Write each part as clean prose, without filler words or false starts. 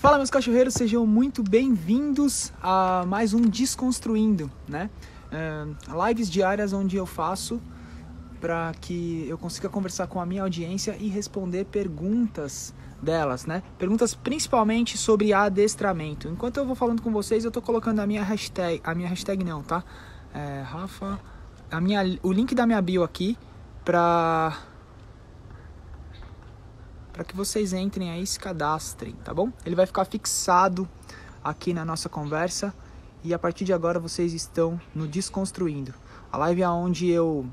Fala, meus cachorreiros, sejam muito bem-vindos a mais um Desconstruindo, né? Lives diárias onde eu faço para que eu consiga conversar com a minha audiência e responder perguntas delas, né? Perguntas principalmente sobre adestramento. Enquanto eu vou falando com vocês, eu tô colocando a minha hashtag não, tá? Rafa, o link da minha bio aqui para que vocês entrem aí e se cadastrem, tá bom? Ele vai ficar fixado aqui na nossa conversa e a partir de agora vocês estão no Desconstruindo. A live é onde eu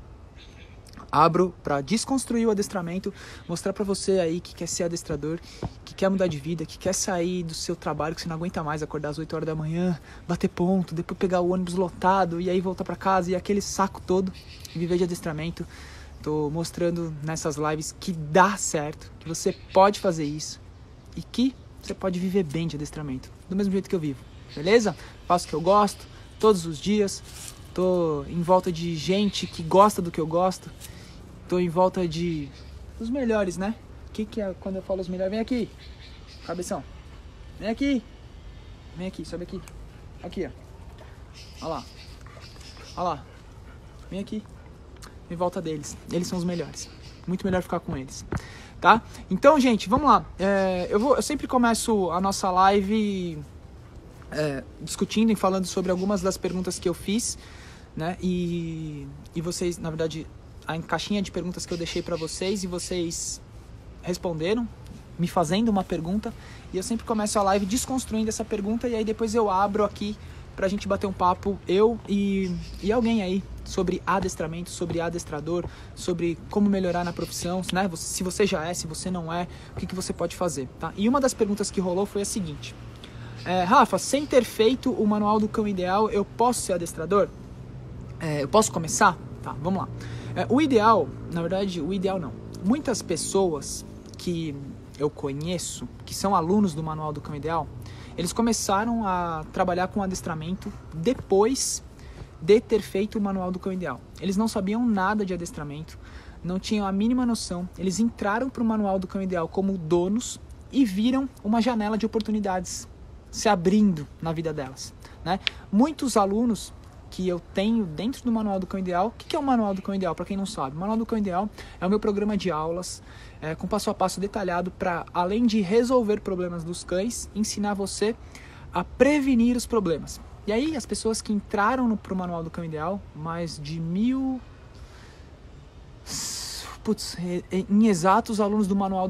abro para desconstruir o adestramento, mostrar para você aí que quer ser adestrador, que quer mudar de vida, que quer sair do seu trabalho, que você não aguenta mais acordar às 8 horas da manhã, bater ponto, depois pegar o ônibus lotado e aí voltar para casa e aquele saco todo e viver de adestramento. Tô mostrando nessas lives que dá certo, que você pode fazer isso e que você pode viver bem de adestramento, do mesmo jeito que eu vivo, beleza? Faço o que eu gosto, todos os dias, tô em volta de gente que gosta do que eu gosto, tô em volta de os melhores, né? O que é quando eu falo os melhores? Vem aqui, cabeção, vem aqui, sobe aqui, aqui ó, olha lá, vem aqui. Em volta deles, eles são os melhores, muito melhor ficar com eles, tá? Então, gente, vamos lá, eu sempre começo a nossa live discutindo e falando sobre algumas das perguntas que eu fiz, né, e vocês, na verdade, a caixinha de perguntas que eu deixei para vocês e vocês responderam, me fazendo uma pergunta, e eu sempre começo a live desconstruindo essa pergunta e aí depois eu abro aqui pra gente bater um papo, eu e alguém aí, sobre adestramento, sobre adestrador, sobre como melhorar na profissão, né? Se você já é, se você não é, o que você pode fazer, tá? E uma das perguntas que rolou foi a seguinte: Rafa, sem ter feito o Manual do Cão Ideal, eu posso ser adestrador? Eu posso começar? Tá, vamos lá. O ideal, na verdade, o ideal não. Muitas pessoas que eu conheço, que são alunos do Manual do Cão Ideal, eles começaram a trabalhar com adestramento depois de ter feito o Manual do Cão Ideal. Eles não sabiam nada de adestramento, não tinham a mínima noção. Eles entraram para o Manual do Cão Ideal como donos e viram uma janela de oportunidades se abrindo na vida delas, né? Muitos alunos que eu tenho dentro do Manual do Cão Ideal. O que é o Manual do Cão Ideal, para quem não sabe? O Manual do Cão Ideal é o meu programa de aulas com passo a passo detalhado para, além de resolver problemas dos cães, ensinar você a prevenir os problemas. E aí as pessoas que entraram pro Manual do Cão Ideal, mais de 1000... em exatos alunos do Manual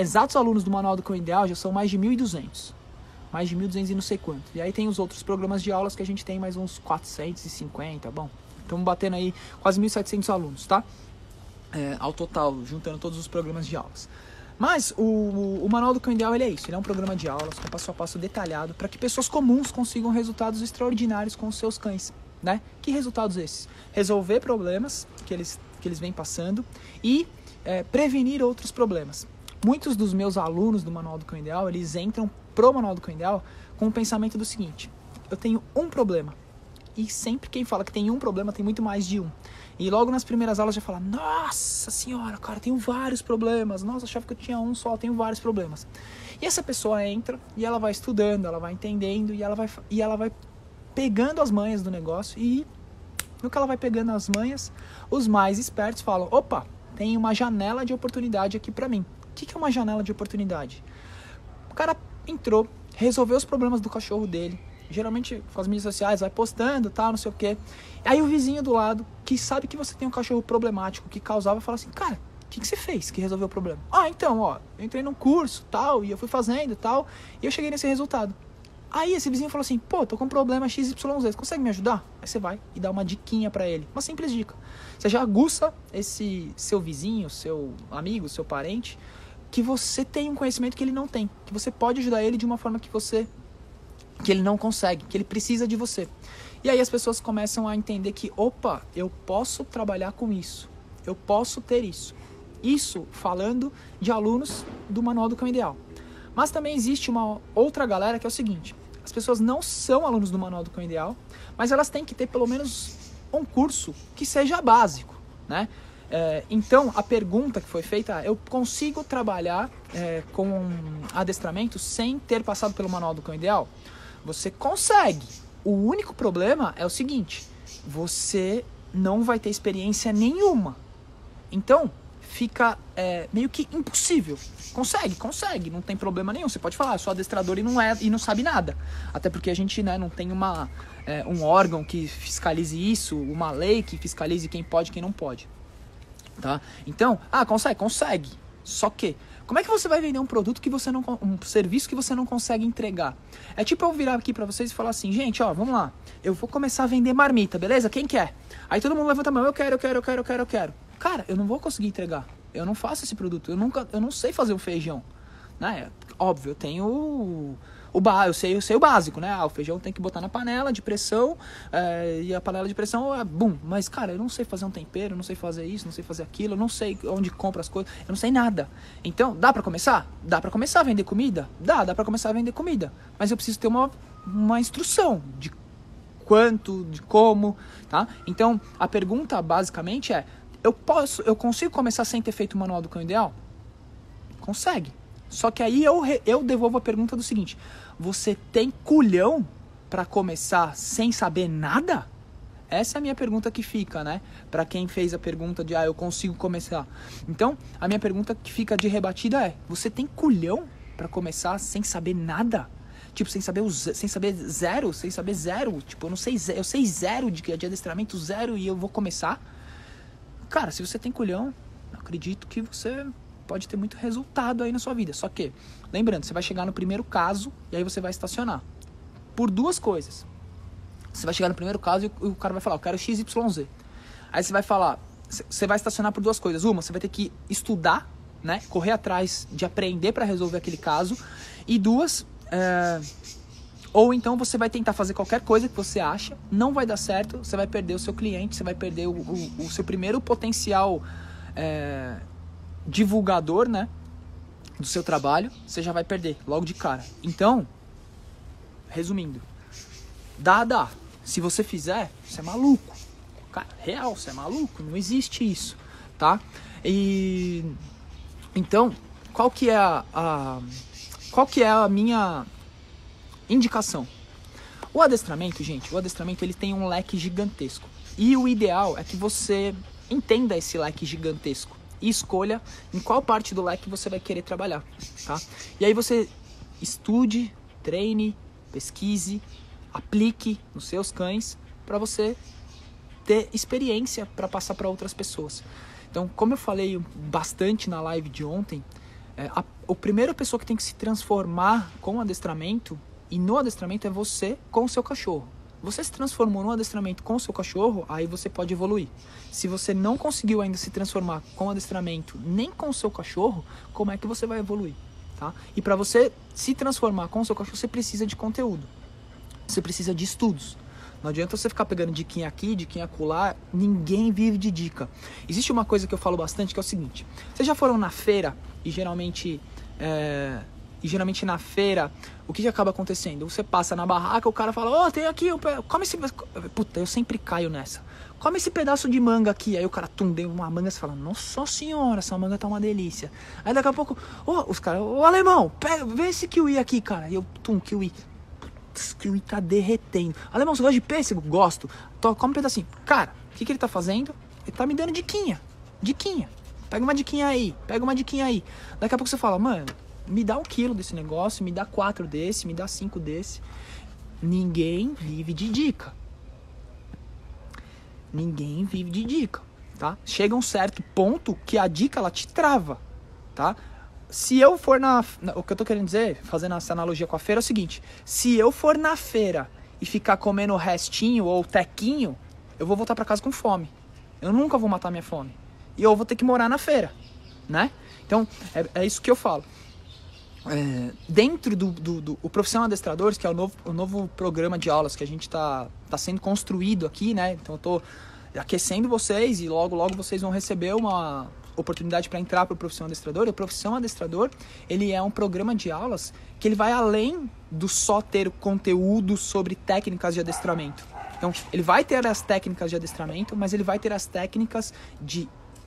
do Cão Ideal já são mais de 1.200. Mais de 1.200 e não sei quanto. E aí tem os outros programas de aulas que a gente tem mais uns 450, bom. Estamos batendo aí quase 1.700 alunos, tá? Ao total, juntando todos os programas de aulas. Mas o Manual do Cão Ideal, ele é isso. Ele é um programa de aulas com passo a passo detalhado para que pessoas comuns consigam resultados extraordinários com os seus cães, né? Que resultados esses? Resolver problemas que eles vêm passando e prevenir outros problemas. Muitos dos meus alunos do Manual do Cão Ideal, eles entram pro Manual do Cão Ideal com o pensamento do seguinte: eu tenho um problema. E sempre quem fala que tem um problema tem muito mais de um. E logo nas primeiras aulas já fala: nossa senhora, cara, tenho vários problemas. Nossa, achava que eu tinha um só, tenho vários problemas. E essa pessoa entra e ela vai estudando, ela vai entendendo e ela vai pegando as manhas do negócio. E no que ela vai pegando as manhas, os mais espertos falam: opa, tem uma janela de oportunidade aqui pra mim. O que é uma janela de oportunidade? O cara entrou, resolveu os problemas do cachorro dele, geralmente com as mídias sociais, vai postando, tal, não sei o quê. Aí o vizinho do lado, que sabe que você tem um cachorro problemático, que causava, fala assim: cara, o que você fez que resolveu o problema? Então, eu entrei num curso, tal, e eu fui fazendo, tal, e eu cheguei nesse resultado. Aí esse vizinho falou assim: pô, tô com um problema XYZ, consegue me ajudar? Aí você vai e dá uma diquinha pra ele, uma simples dica. Você já aguça esse seu vizinho, seu amigo, seu parente, que você tem um conhecimento que ele não tem, que você pode ajudar ele de uma forma que ele não consegue, que ele precisa de você. E aí as pessoas começam a entender que, opa, eu posso trabalhar com isso, eu posso ter isso. Isso falando de alunos do Manual do Cão Ideal. Mas também existe uma outra galera que é o seguinte: as pessoas não são alunos do Manual do Cão Ideal, mas elas têm que ter pelo menos um curso que seja básico, né? Então, a pergunta que foi feita é: eu consigo trabalhar com adestramento sem ter passado pelo Manual do Cão Ideal? Você consegue. O único problema é o seguinte: você não vai ter experiência nenhuma. Então, fica meio que impossível. Consegue, não tem problema nenhum. Você pode falar, sou adestrador e não sabe nada. Até porque a gente, né, não tem um órgão que fiscalize isso, uma lei que fiscalize quem pode e quem não pode. Tá? Então, consegue. Só que, como é que você vai vender um produto que você não, um serviço que você não consegue entregar? É tipo eu virar aqui pra vocês e falar assim: gente, ó, vamos lá, eu vou começar a vender marmita, beleza? Quem quer? Aí todo mundo levanta a mão: eu quero. Cara, eu não vou conseguir entregar. Eu não faço esse produto. Eu não sei fazer um feijão, né? Óbvio, eu tenho eu sei o básico, né? O feijão tem que botar na panela de pressão, e a panela de pressão é bum. Mas, cara, eu não sei fazer um tempero, eu não sei fazer isso, não sei fazer aquilo, eu não sei onde compra as coisas, eu não sei nada. Então, dá pra começar? Dá pra começar a vender comida? Dá pra começar a vender comida. Mas eu preciso ter uma instrução de quanto, de como, tá? Então, a pergunta basicamente é: eu consigo começar sem ter feito o Manual do Cão Ideal? Consegue. Só que aí eu devolvo a pergunta do seguinte: você tem culhão pra começar sem saber nada? Essa é a minha pergunta que fica, né? Pra quem fez a pergunta de, eu consigo começar. Então, a minha pergunta que fica de rebatida é: você tem culhão pra começar sem saber nada? Tipo, sem saber zero. Tipo, eu sei zero de adestramento, zero, e eu vou começar? Cara, se você tem culhão, acredito que você pode ter muito resultado aí na sua vida. Só que, lembrando, você vai chegar no primeiro caso e aí você vai estacionar. Por duas coisas. Você vai chegar no primeiro caso e o cara vai falar: eu quero XYZ. Aí você vai falar, você vai estacionar por duas coisas. Uma, você vai ter que estudar, né? Correr atrás de aprender para resolver aquele caso. E duas, ou então você vai tentar fazer qualquer coisa que você acha, não vai dar certo, você vai perder o seu cliente, você vai perder o seu primeiro potencial divulgador, né, do seu trabalho, você já vai perder logo de cara. Então, resumindo, dá. Se você fizer, você é maluco. Cara, real, você é maluco, não existe isso, tá? E então, qual que é a minha indicação? O adestramento, gente, ele tem um leque gigantesco. E o ideal é que você entenda esse leque gigantesco e escolha em qual parte do leque você vai querer trabalhar, tá? E aí você estude, treine, pesquise, aplique nos seus cães para você ter experiência para passar para outras pessoas. Então, como eu falei bastante na live de ontem, a primeira pessoa que tem que se transformar com o adestramento e no adestramento é você com o seu cachorro. Você se transformou no adestramento com o seu cachorro, aí você pode evoluir. Se você não conseguiu ainda se transformar com o adestramento nem com o seu cachorro, como é que você vai evoluir? Tá? E para você se transformar com o seu cachorro, você precisa de conteúdo. Você precisa de estudos. Não adianta você ficar pegando diquinha aqui, diquinha acolá. Ninguém vive de dica. Existe uma coisa que eu falo bastante, que é o seguinte: vocês já foram na feira e geralmente na feira, o que acaba acontecendo? Você passa na barraca, o cara fala: tem aqui, come esse... Puta, eu sempre caio nessa. Come esse pedaço de manga aqui. Aí o cara, deu uma manga, você fala: nossa senhora, essa manga tá uma delícia. Aí daqui a pouco, os caras: alemão, vê esse kiwi aqui, cara. E eu, kiwi. Esse kiwi tá derretendo. Alemão, você gosta de pêssego? Gosto. Come um pedacinho. Cara, o que ele tá fazendo? Ele tá me dando diquinha. Pega uma diquinha aí. Daqui a pouco você fala: mano, me dá 1 quilo desse negócio, me dá 4 desse, me dá 5 desse. Ninguém vive de dica. Tá? Chega um certo ponto que a dica, ela te trava, tá? Se eu for o que eu tô querendo dizer, fazendo essa analogia com a feira, é o seguinte: se eu for na feira e ficar comendo restinho ou tequinho, eu vou voltar pra casa com fome. Eu nunca vou matar minha fome. E eu vou ter que morar na feira, né? Então, é isso que eu falo. Dentro do Profissão Adestradores, que é o novo programa de aulas que a gente tá sendo construído aqui, né? Então eu tô aquecendo vocês e logo vocês vão receber uma oportunidade para entrar para o Profissão Adestrador. E o Profissão Adestrador, ele é um programa de aulas que ele vai além do só ter conteúdo sobre técnicas de adestramento. Então, ele vai ter as técnicas de adestramento, mas ele vai ter as técnicas de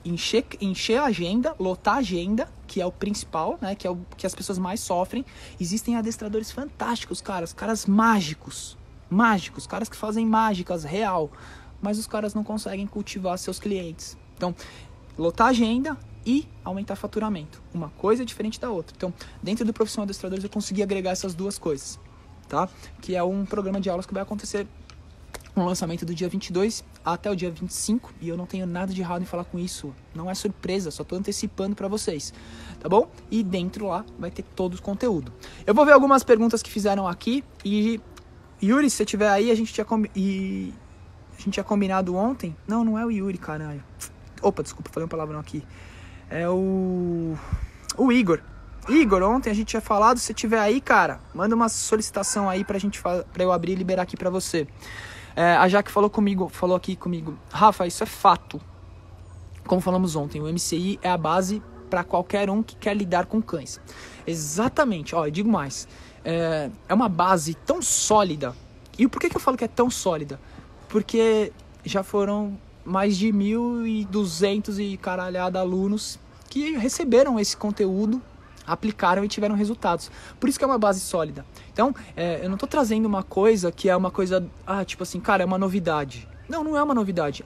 encher a agenda, lotar a agenda, que é o principal, né? Que é o que as pessoas mais sofrem. Existem adestradores fantásticos, caras, caras mágicos, caras que fazem mágicas real, mas os caras não conseguem cultivar seus clientes. Então, lotar a agenda e aumentar faturamento. Uma coisa é diferente da outra. Então, dentro do Profissão Adestradores, eu consegui agregar essas duas coisas, tá? Que é um programa de aulas que vai acontecer no lançamento do dia 22 até o dia 25, e eu não tenho nada de errado em falar com isso. Não é surpresa, só tô antecipando para vocês, tá bom? E dentro lá vai ter todo o conteúdo. Eu vou ver algumas perguntas que fizeram aqui, e Yuri, se você tiver aí, a gente tinha combinado ontem. Não é o Yuri, caralho. Opa, desculpa, falei um palavrão aqui. É o Igor. Igor, ontem a gente tinha falado, se você tiver aí, cara, manda uma solicitação aí pra eu abrir e liberar aqui pra você. A Jaque falou aqui comigo, Rafa, isso é fato. Como falamos ontem, o MCI é a base para qualquer um que quer lidar com cães. Exatamente, ó, eu digo mais. É uma base tão sólida. E por que eu falo que é tão sólida? Porque já foram mais de 1.200 e caralhada alunos que receberam esse conteúdo, aplicaram e tiveram resultados. Por isso que é uma base sólida. Então, eu não tô trazendo uma coisa que é uma coisa, tipo assim, cara, é uma novidade. Não é uma novidade.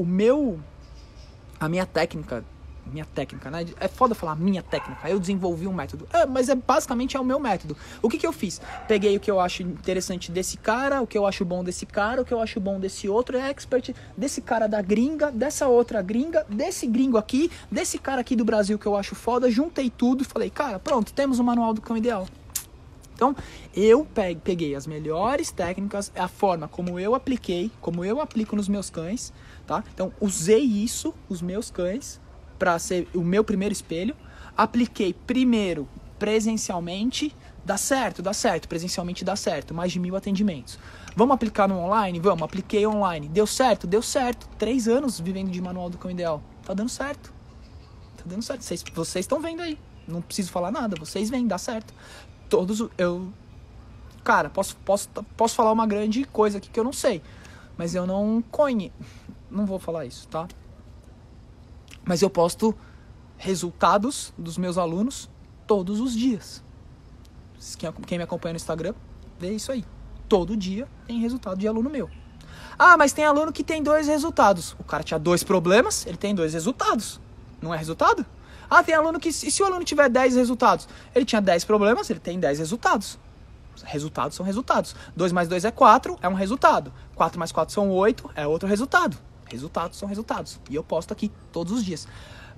A minha técnica, né? É foda falar minha técnica. Eu desenvolvi um método. Mas basicamente é o meu método. O que eu fiz? Peguei o que eu acho interessante desse cara, o que eu acho bom desse cara, o que eu acho bom desse outro expert, desse cara da gringa, dessa outra gringa, desse gringo aqui, desse cara aqui do Brasil que eu acho foda, juntei tudo e falei, cara, pronto, temos o manual do cão ideal. Então, eu peguei as melhores técnicas, a forma como eu aplico nos meus cães, tá? Então, usei isso, os meus cães, para ser o meu primeiro espelho. Apliquei primeiro presencialmente, dá certo, presencialmente dá certo, mais de 1.000 atendimentos. Vamos aplicar no online? Vamos, apliquei online. Deu certo? 3 anos vivendo de manual do cão ideal. Tá dando certo. Vocês estão vendo aí. Não preciso falar nada, vocês veem, dá certo. Cara, posso falar uma grande coisa aqui que eu não sei, mas eu não vou falar isso, tá? Mas eu posto resultados dos meus alunos todos os dias. Quem me acompanha no Instagram, vê isso aí. Todo dia tem resultado de aluno meu. Mas tem aluno que tem 2 resultados. O cara tinha 2 problemas, ele tem 2 resultados. Não é resultado? Tem aluno que, se o aluno tiver 10 resultados, ele tinha 10 problemas, ele tem 10 resultados. Resultados são resultados. 2 mais 2 é 4, é um resultado. 4 mais 4 são 8, é outro resultado. Resultados são resultados. E eu posto aqui todos os dias.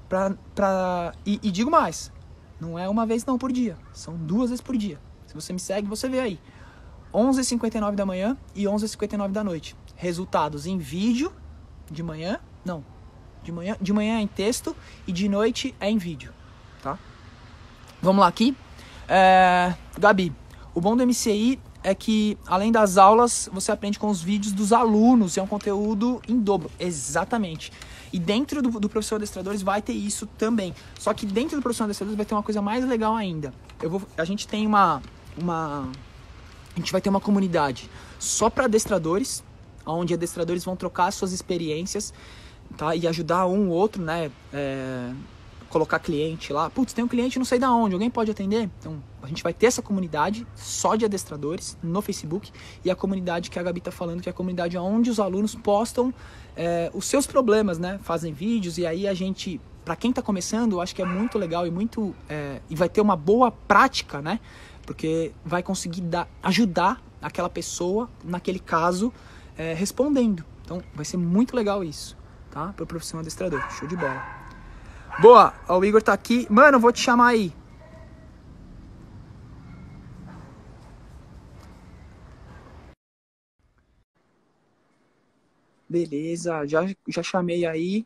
E digo mais, não é uma vez não por dia, são 2 vezes por dia. Se você me segue, você vê aí. 11h59 da manhã e 11h59 da noite. Resultados em vídeo, de manhã é em texto e de noite é em vídeo, tá? Vamos lá aqui. Gabi, o bom do MCI é que, além das aulas, você aprende com os vídeos dos alunos, é um conteúdo em dobro. Exatamente. E dentro do Professor Adestradores vai ter isso também. Só que dentro do Professor Adestradores vai ter uma coisa mais legal ainda. A gente tem a gente vai ter uma comunidade só para adestradores, onde adestradores vão trocar suas experiências, tá? E ajudar um ou outro, né? Colocar cliente lá. Putz, tem um cliente não sei da onde, alguém pode atender? Então, a gente vai ter essa comunidade só de adestradores no Facebook, e a comunidade que a Gabi tá falando, que é a comunidade onde os alunos postam os seus problemas, né? Fazem vídeos, e aí a gente, para quem tá começando, eu acho que é muito legal e vai ter uma boa prática, né? Porque vai conseguir ajudar aquela pessoa, naquele caso, respondendo. Então, vai ser muito legal isso, tá? Para o profissional adestrador. Show de bola. Boa, o Igor tá aqui. Mano, vou te chamar aí. Beleza, já chamei aí.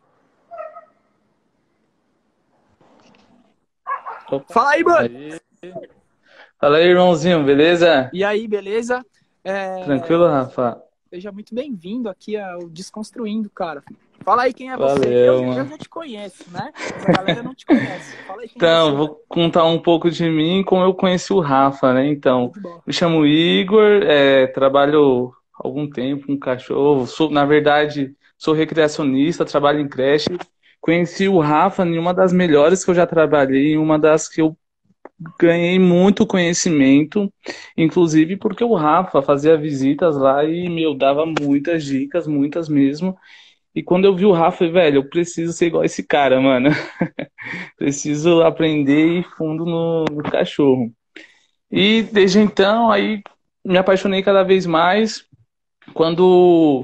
Opa. Fala aí, mano. Fala aí, irmãozinho, beleza? E aí, beleza? Tranquilo, Rafa? Seja muito bem-vindo aqui ao Desconstruindo, cara. Fala aí quem é você. Valeu, Eu mano. já te conheço, né? Mas a galera não te conhece. Fala aí quem é Então, você. vou contar um pouco de mim, como eu conheci o Rafa, né? Então, Show de bola. me chamo Igor, trabalho há algum tempo com cachorro. Na verdade, sou recreacionista, trabalho em creche Conheci o Rafa em uma das melhores que eu já trabalhei, em uma das que eu ganhei muito conhecimento, inclusive porque o Rafa fazia visitas lá e, meu, dava muitas dicas, muitas mesmo. E quando eu vi o Rafa, eu falei, velho, eu preciso ser igual esse cara, mano. Preciso aprender e ir fundo no cachorro. E desde então, aí me apaixonei cada vez mais. Quando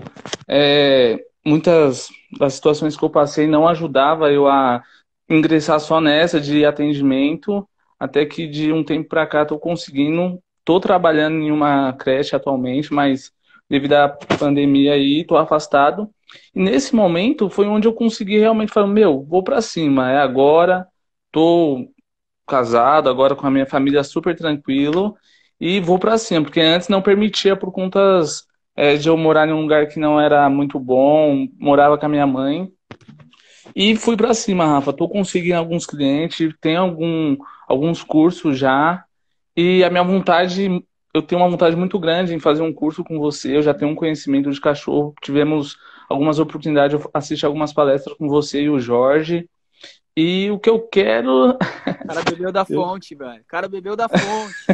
muitas das situações que eu passei não ajudava eu a ingressar só nessa de atendimento, até que de um tempo para cá estou conseguindo, estou trabalhando em uma creche atualmente, mas devido à pandemia aí estou afastado. E nesse momento foi onde eu consegui realmente falar, meu, vou para cima, é agora, estou casado, agora com a minha família super tranquilo e vou pra cima, porque antes não permitia por contas de eu morar em um lugar que não era muito bom, morava com a minha mãe e fui pra cima, Rafa. Tô conseguindo alguns clientes, tem alguns cursos já e a minha vontade, eu tenho uma vontade muito grande em fazer um curso com você. Eu já tenho um conhecimento de cachorro, tivemos algumas oportunidades de assistir algumas palestras com você e o Jorge. E o que eu quero. O cara bebeu da fonte, velho. O cara bebeu da fonte.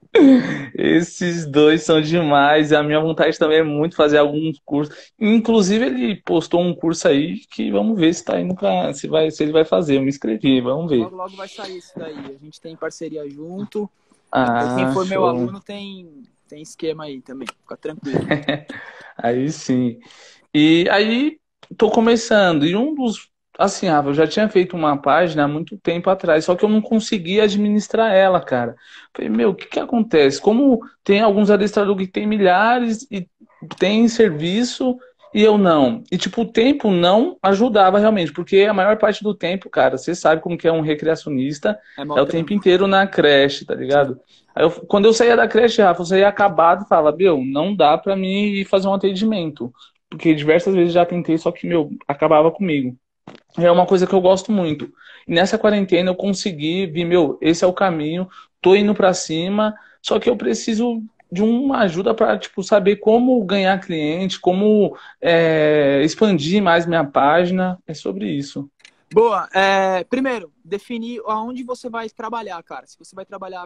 Esses dois são demais. E a minha vontade também é muito fazer alguns cursos. Inclusive, ele postou um curso aí que vamos ver se tá indo pra, se ele vai fazer. Eu me inscrevi, vamos ver. Logo, logo vai sair isso daí. A gente tem parceria junto. Quem Ah, for meu show. aluno tem esquema aí também. Fica tranquilo. Aí sim. E aí, tô começando. E um dos. Assim, Rafa, eu já tinha feito uma página há muito tempo atrás, só que eu não conseguia administrar ela, cara. Falei, meu, o que que acontece? Como tem alguns adestradores que tem milhares e tem serviço e eu não. E, tipo, o tempo não ajudava realmente, porque a maior parte do tempo, cara, você sabe como que é um recreacionista, É mó é o tempo trampo. inteiro na creche, tá Sim. ligado? Aí quando eu saía da creche, Rafa, eu saía acabado e falava, meu, não dá pra mim ir fazer um atendimento. Porque diversas vezes já tentei, só que, meu, acabava comigo. É uma coisa que eu gosto muito. E nessa quarentena eu consegui, vi, meu, esse é o caminho, tô indo pra cima, só que eu preciso de uma ajuda para, tipo, saber como ganhar cliente, como expandir mais minha página. É sobre isso. Boa. Primeiro, definir aonde você vai trabalhar, cara. Se você vai trabalhar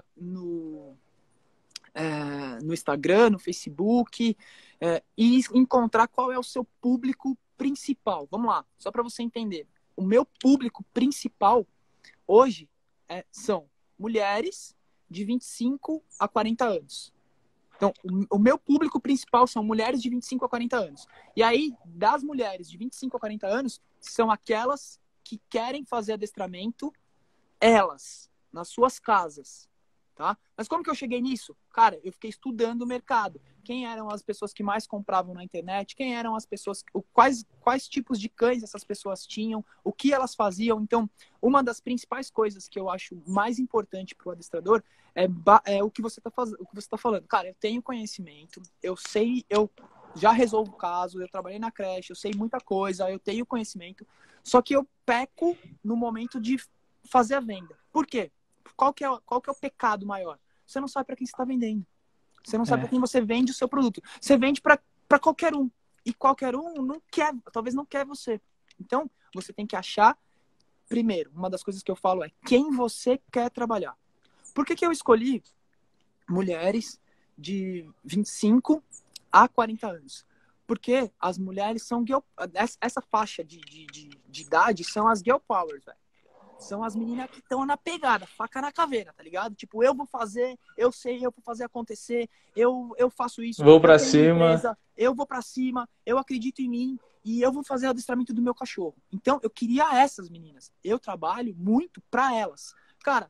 no Instagram, no Facebook, e encontrar qual é o seu público principal. Vamos lá, só para você entender. O meu público principal hoje são mulheres de 25 a 40 anos. Então, o meu público principal são mulheres de 25 a 40 anos. E aí, das mulheres de 25 a 40 anos, são aquelas que querem fazer adestramento, elas, nas suas casas, tá? Mas como que eu cheguei nisso? Cara, eu fiquei estudando o mercado. Quem eram as pessoas que mais compravam na internet? Quem eram as pessoas, quais tipos de cães essas pessoas tinham? O que elas faziam? Então, uma das principais coisas que eu acho mais importante para o adestrador é o que você está fazendo, o que você está falando. Cara, eu tenho conhecimento, eu sei, eu já resolvo o caso, eu trabalhei na creche, eu sei muita coisa, eu tenho conhecimento, só que eu peco no momento de fazer a venda. Por quê? Qual que é o pecado maior? Você não sabe para quem você está vendendo. Você não sabe para É, quem você vende o seu produto. Você vende para qualquer um. E qualquer um não quer, talvez não quer você. Então, você tem que achar, primeiro, uma das coisas que eu falo é quem você quer trabalhar. Por que eu escolhi mulheres de 25 a 40 anos? Porque as mulheres são essa faixa de idade são as girl powers, velho. São as meninas que estão na pegada, faca na caveira, tá ligado? Tipo, eu vou fazer, eu sei, eu vou fazer acontecer, eu faço isso, vou eu pra tenho cima. empresa, eu vou pra cima, eu acredito em mim e eu vou fazer o adestramento do meu cachorro. Então, eu queria essas meninas. Eu trabalho muito pra elas. Cara,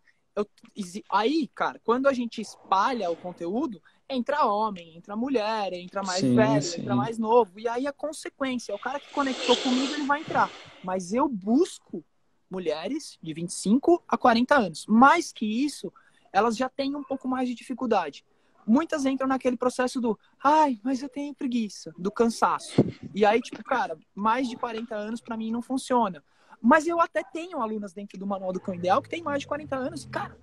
aí, cara, quando a gente espalha o conteúdo, entra homem, entra mulher, entra mais Sim, velho, entra sim. mais novo. E aí a consequência, o cara que conectou comigo, ele vai entrar. Mas eu busco mulheres de 25 a 40 anos. Mais que isso, elas já têm um pouco mais de dificuldade. Muitas entram naquele processo do ai, mas eu tenho preguiça, do cansaço. E aí, tipo, cara, mais de 40 anos para mim não funciona. Mas eu até tenho alunas dentro do Manual do Cão Ideal que tem mais de 40 anos e, cara,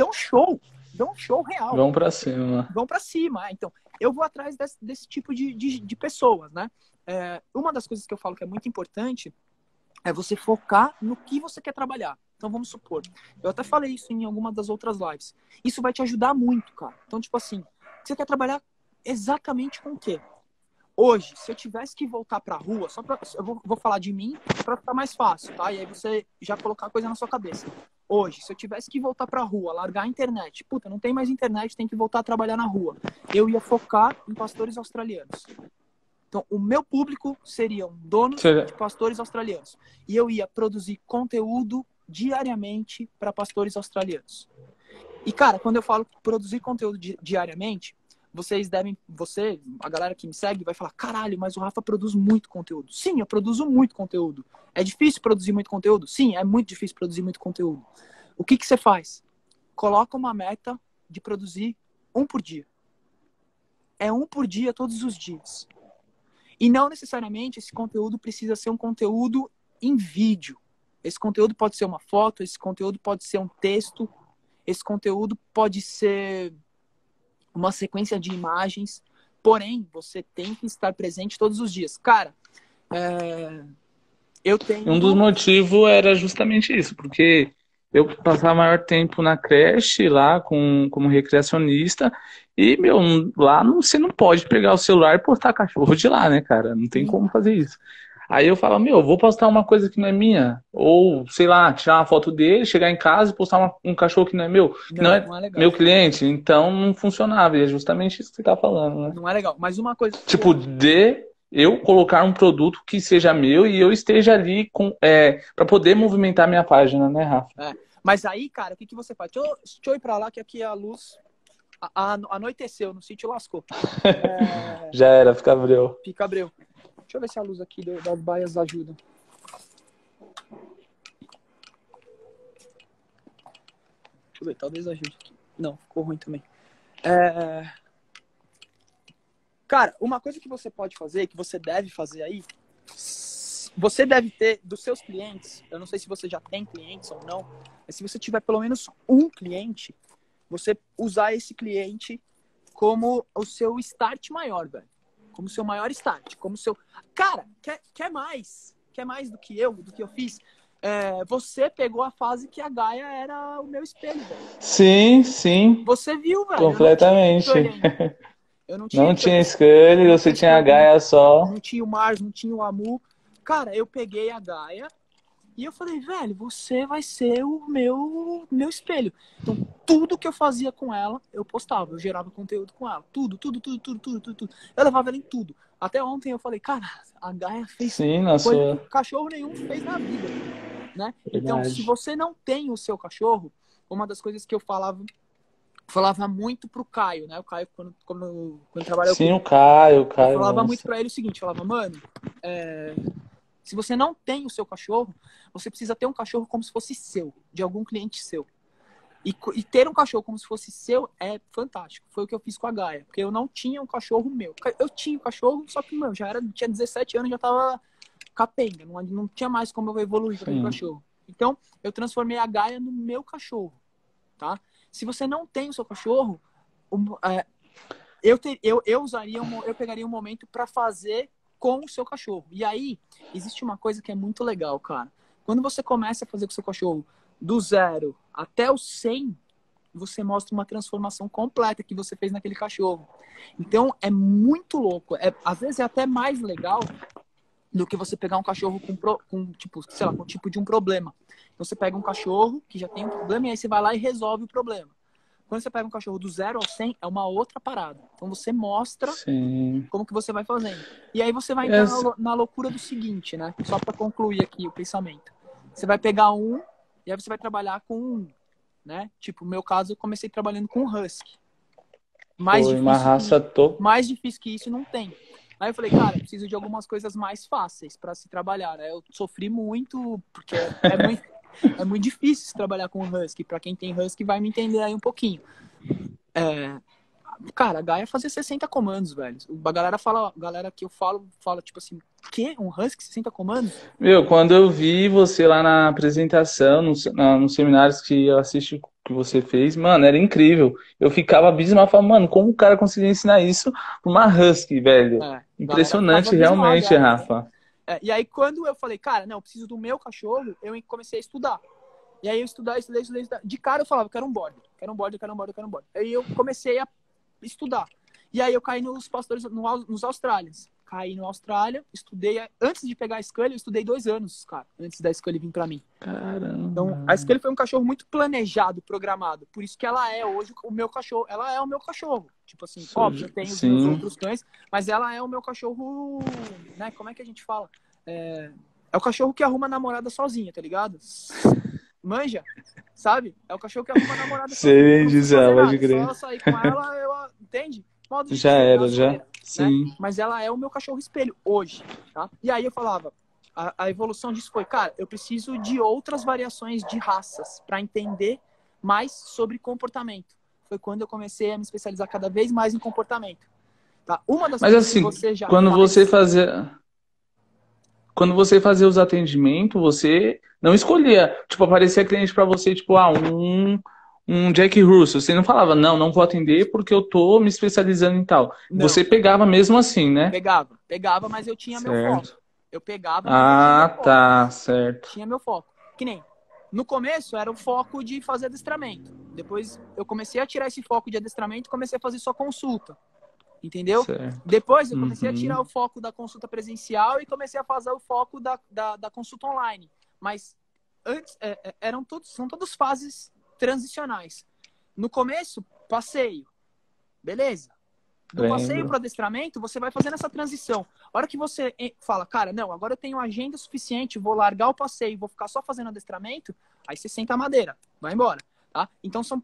dão show real. Vamos pra cima. Vão para cima. Então, eu vou atrás desse tipo de pessoas, né? Uma das coisas que eu falo que é muito importante É você focar no que você quer trabalhar. Então vamos supor, eu até falei isso em alguma das outras lives. Isso vai te ajudar muito, cara. Então, tipo assim, você quer trabalhar exatamente com o quê? Hoje, se eu tivesse que voltar pra rua, eu vou falar de mim para ficar mais fácil, tá? E aí você já colocar a coisa na sua cabeça. Hoje, se eu tivesse que voltar pra rua, largar a internet, puta, não tem mais internet, tem que voltar a trabalhar na rua. Eu ia focar em pastores australianos. Então, o meu público seriam donos de pastores australianos. E eu ia produzir conteúdo diariamente para pastores australianos. E, cara, quando eu falo produzir conteúdo diariamente, a galera que me segue, vai falar, caralho, mas o Rafa produz muito conteúdo. Sim, eu produzo muito conteúdo. É difícil produzir muito conteúdo? Sim, é muito difícil produzir muito conteúdo. O que você faz? Coloca uma meta de produzir um por dia. É um por dia, todos os dias. E não necessariamente esse conteúdo precisa ser um conteúdo em vídeo. Esse conteúdo pode ser uma foto, esse conteúdo pode ser um texto, esse conteúdo pode ser uma sequência de imagens. Porém, você tem que estar presente todos os dias. Cara, eu tenho... Um dos motivos era justamente isso, porque eu passava maior tempo na creche lá como recreacionista e, meu, lá você não pode pegar o celular e postar cachorro de lá, né, cara? Não tem como fazer isso. Aí eu falo, meu, vou postar uma coisa que não é minha. Ou, sei lá, tirar uma foto dele, chegar em casa e postar um cachorro que não é meu. Que não é legal. meu cliente. Então não funcionava. E é justamente isso que você tá falando, né? Não é legal. Mas uma coisa... Tipo, de eu colocar um produto que seja meu e eu esteja ali para poder movimentar minha página, né, Rafa? Mas aí, cara, o que você faz? Deixa eu ir pra lá, que aqui a luz anoiteceu, no sítio lascou. Já era, fica abreu. Fica abreu. Deixa eu ver se a luz aqui das baias ajuda. Deixa eu ver, talvez ajude aqui. Não, ficou ruim também. Cara, uma coisa que você pode fazer, que você deve fazer aí, você deve ter dos seus clientes, eu não sei se você já tem clientes ou não, mas se você tiver pelo menos um cliente, você usar esse cliente como o seu start maior, velho. Como o seu maior start. Como seu... Cara, quer mais? Quer mais do que eu fiz? Você pegou a fase que a Gaia era o meu espelho, velho. Sim, sim. Você viu, velho. Completamente. Eu não tinha Scully, você tinha a Gaia só. Não tinha o Mars, não tinha o Amu. Cara, eu peguei a Gaia e eu falei, velho, você vai ser o meu espelho. Então, tudo que eu fazia com ela, eu postava. Eu gerava conteúdo com ela. Tudo. Eu levava ela em tudo. Até ontem eu falei, cara, a Gaia fez coisa que cachorro nenhum fez na vida. Né? Então, se você não tem o seu cachorro, uma das coisas que eu falava muito pro Caio, né? O Caio, quando trabalhava com o Caio. Eu falava muito pra ele o seguinte, falava, mano, se você não tem o seu cachorro, você precisa ter um cachorro como se fosse seu, de algum cliente seu. E ter um cachorro como se fosse seu é fantástico. Foi o que eu fiz com a Gaia, porque eu não tinha um cachorro meu. Eu tinha um cachorro, só que, meu, tinha 17 anos, já tava capenga, não tinha mais como eu evoluir com aquele cachorro. Então, eu transformei a Gaia no meu cachorro, tá? Se você não tem o seu cachorro, eu pegaria um momento para fazer com o seu cachorro. E aí, existe uma coisa que é muito legal, cara. Quando você começa a fazer com o seu cachorro do 0 até o 100, você mostra uma transformação completa que você fez naquele cachorro. Então, é muito louco. Às vezes é até mais legal do que você pegar um cachorro com tipo de um problema. Então, você pega um cachorro que já tem um problema e aí você vai lá e resolve o problema. Quando você pega um cachorro do 0 ao 100, é uma outra parada. Então, você mostra como que você vai fazendo. E aí você vai entrar na loucura do seguinte, né? Só para concluir aqui o pensamento. Você vai pegar um e aí você vai trabalhar com um, né? Tipo, no meu caso, eu comecei trabalhando com Husky. Mais difícil que isso não tem. Aí eu falei, cara, eu preciso de algumas coisas mais fáceis para se trabalhar, né? Eu sofri muito, porque é muito difícil trabalhar com Husky. Para quem tem Husky vai me entender aí um pouquinho. Cara, a Gaia fazia 60 comandos, velho. A galera que eu fala tipo assim, que? Um Husky 60 comandos? Meu, quando eu vi você lá na apresentação, nos seminários que eu assisti que você fez, mano, era incrível. Eu ficava abismado, falava, mano, como o cara conseguiu ensinar isso pra uma Husky, velho? Impressionante, realmente, Rafa. E aí, quando eu falei, cara, não, eu preciso do meu cachorro, eu comecei a estudar. E aí eu estudei. De cara eu falava, eu quero um border, quero um border, quero um border, quero um border. Aí eu comecei a estudar. E aí eu caí nos pastores, nos Australians. Caí no Austrália, estudei. Antes de pegar a Scully, eu estudei 2 anos, cara, antes da Scully vir pra mim. Caramba. Então, a Scully foi um cachorro muito planejado, programado. Por isso que ela é hoje o meu cachorro. Ela é o meu cachorro. Tipo assim, óbvio, eu tenho os meus outros cães, mas ela é o meu cachorro, né? Como é que a gente fala? É o cachorro que arruma namorada sozinha, tá ligado? Manja, sabe? É o cachorro que arruma namorada sozinha. Não precisa fazer nada. Só ela sair com ela, entende? Modo de já dizer, era, já. né? Sim. Mas ela é o meu cachorro espelho hoje, tá? E aí eu falava, a evolução disso foi, cara, eu preciso de outras variações de raças para entender mais sobre comportamento. Foi quando eu comecei a me especializar cada vez mais em comportamento. Tá? Uma das Mas coisas assim, que você já quando faz... você fazia os atendimentos, você não escolhia, tipo, aparecia cliente para você, tipo, um Jack Russell. Você não falava, não vou atender porque eu tô me especializando em tal. Não. Você pegava mesmo assim, né? Pegava, mas eu tinha meu foco. Eu pegava, mas eu tinha meu foco. Tá, certo. Tinha meu foco. Que nem, no começo era o foco de fazer adestramento. Depois eu comecei a tirar esse foco de adestramento e comecei a fazer só consulta. Entendeu? Certo. Depois eu comecei a tirar o foco da consulta presencial e comecei a fazer o foco da consulta online. Mas antes são todas fases transicionais. No começo, passeio. Beleza. Do passeio para o adestramento, você vai fazendo essa transição. A hora que você fala, cara, não, agora eu tenho agenda suficiente, vou largar o passeio, vou ficar só fazendo adestramento, aí você senta a madeira, vai embora. Tá? Então são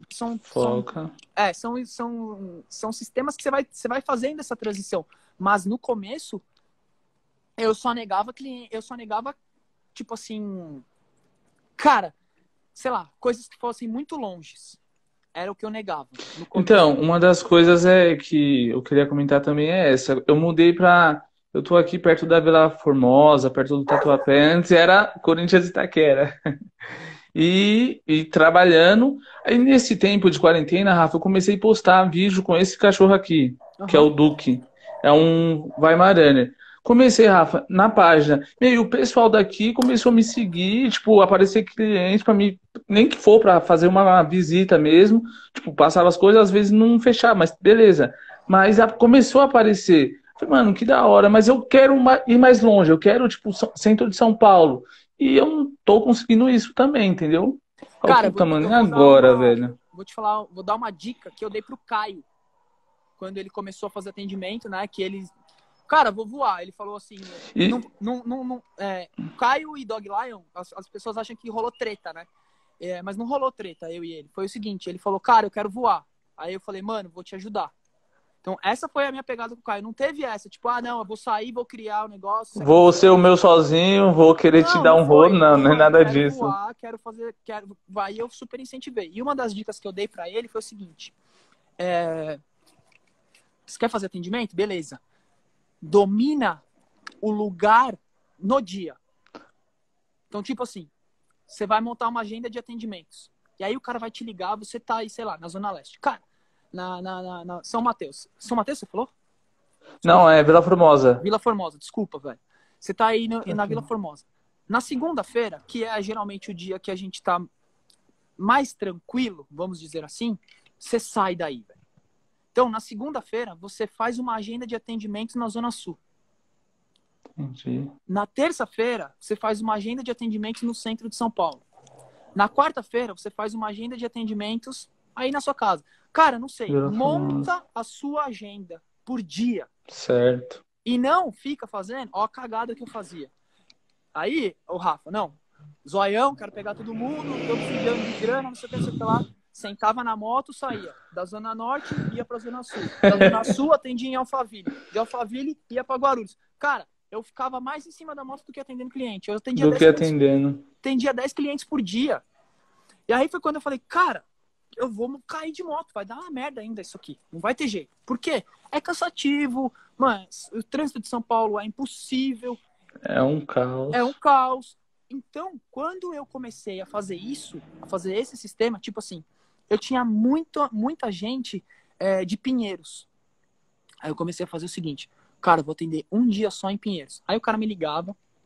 sistemas que você vai fazendo essa transição. Mas no começo, eu só negava cliente, tipo assim, cara, sei lá, coisas que fossem muito longes. Era o que eu negava. Então, uma das coisas que eu queria comentar também é essa. Eu mudei eu tô aqui perto da Vila Formosa, perto do Tatuapé. Antes era Corinthians e Itaquera. E trabalhando. Aí nesse tempo de quarentena, Rafa, eu comecei a postar vídeo com esse cachorro aqui, que é o Duque. É um Weimaraner. Comecei, Rafa, na página. E o pessoal daqui começou a me seguir, tipo, aparecer cliente para mim, nem que for para fazer uma visita mesmo, tipo, passava as coisas, às vezes não fechava, mas beleza. Mas começou a aparecer. Falei, mano, que da hora, mas eu quero ir mais longe, eu quero, tipo, centro de São Paulo. E eu não tô conseguindo isso também, entendeu? Cara, tamanho agora, velho. Vou te falar, vou dar uma dica que eu dei pro Caio. Quando ele começou a fazer atendimento, né? Que ele... Cara, vou voar. Ele falou assim... Caio e Dog Lion, as pessoas acham que rolou treta, né? Mas não rolou treta, eu e ele. Foi o seguinte, ele falou, cara, eu quero voar. Aí eu falei, mano, vou te ajudar. Então, essa foi a minha pegada com o Caio. Não teve essa, tipo, não, eu vou sair, vou criar um negócio. Vou ser o meu sozinho, vou querer te dar um rolo. Não é nada disso. Voar, quero fazer, vai, eu super incentivei. E uma das dicas que eu dei pra ele foi o seguinte: você quer fazer atendimento? Beleza. Domina o lugar no dia. Então, tipo assim, você vai montar uma agenda de atendimentos. E aí o cara vai te ligar, você tá aí, sei lá, na Zona Leste. Cara, na São Mateus. São Mateus, você falou? Desculpa. Não, é Vila Formosa. Vila Formosa, desculpa, velho. Você tá aí na Vila Formosa. Na segunda-feira, que é geralmente o dia que a gente tá mais tranquilo, vamos dizer assim, você sai daí, velho. Então, na segunda-feira, você faz uma agenda de atendimentos na Zona Sul. Entendi. Na terça-feira, você faz uma agenda de atendimentos no centro de São Paulo. Na quarta-feira, você faz uma agenda de atendimentos aí na sua casa. Cara, não sei, monta a sua agenda por dia. Certo. E não fica fazendo, ó a cagada que eu fazia. Aí, o Rafa, não, zoião, quero pegar todo mundo, tô precisando de grana, não sei o que lá. Sentava na moto, saía da Zona Norte, ia pra Zona Sul. Da Zona Sul, atendia em Alphaville. De Alphaville, ia pra Guarulhos. Cara, eu ficava mais em cima da moto do que atendendo cliente. Eu atendia 10 clientes por dia. E aí foi quando eu falei, cara, eu vou cair de moto, vai dar uma merda ainda isso aqui. Não vai ter jeito. Por quê? É cansativo, mano, o trânsito de São Paulo é impossível. É um caos. É um caos. Então, quando eu comecei a fazer isso, a fazer esse sistema, tipo assim, eu tinha muita gente de Pinheiros. Aí eu comecei a fazer o seguinte, cara, eu vou atender um dia só em Pinheiros. Aí o cara me ligava,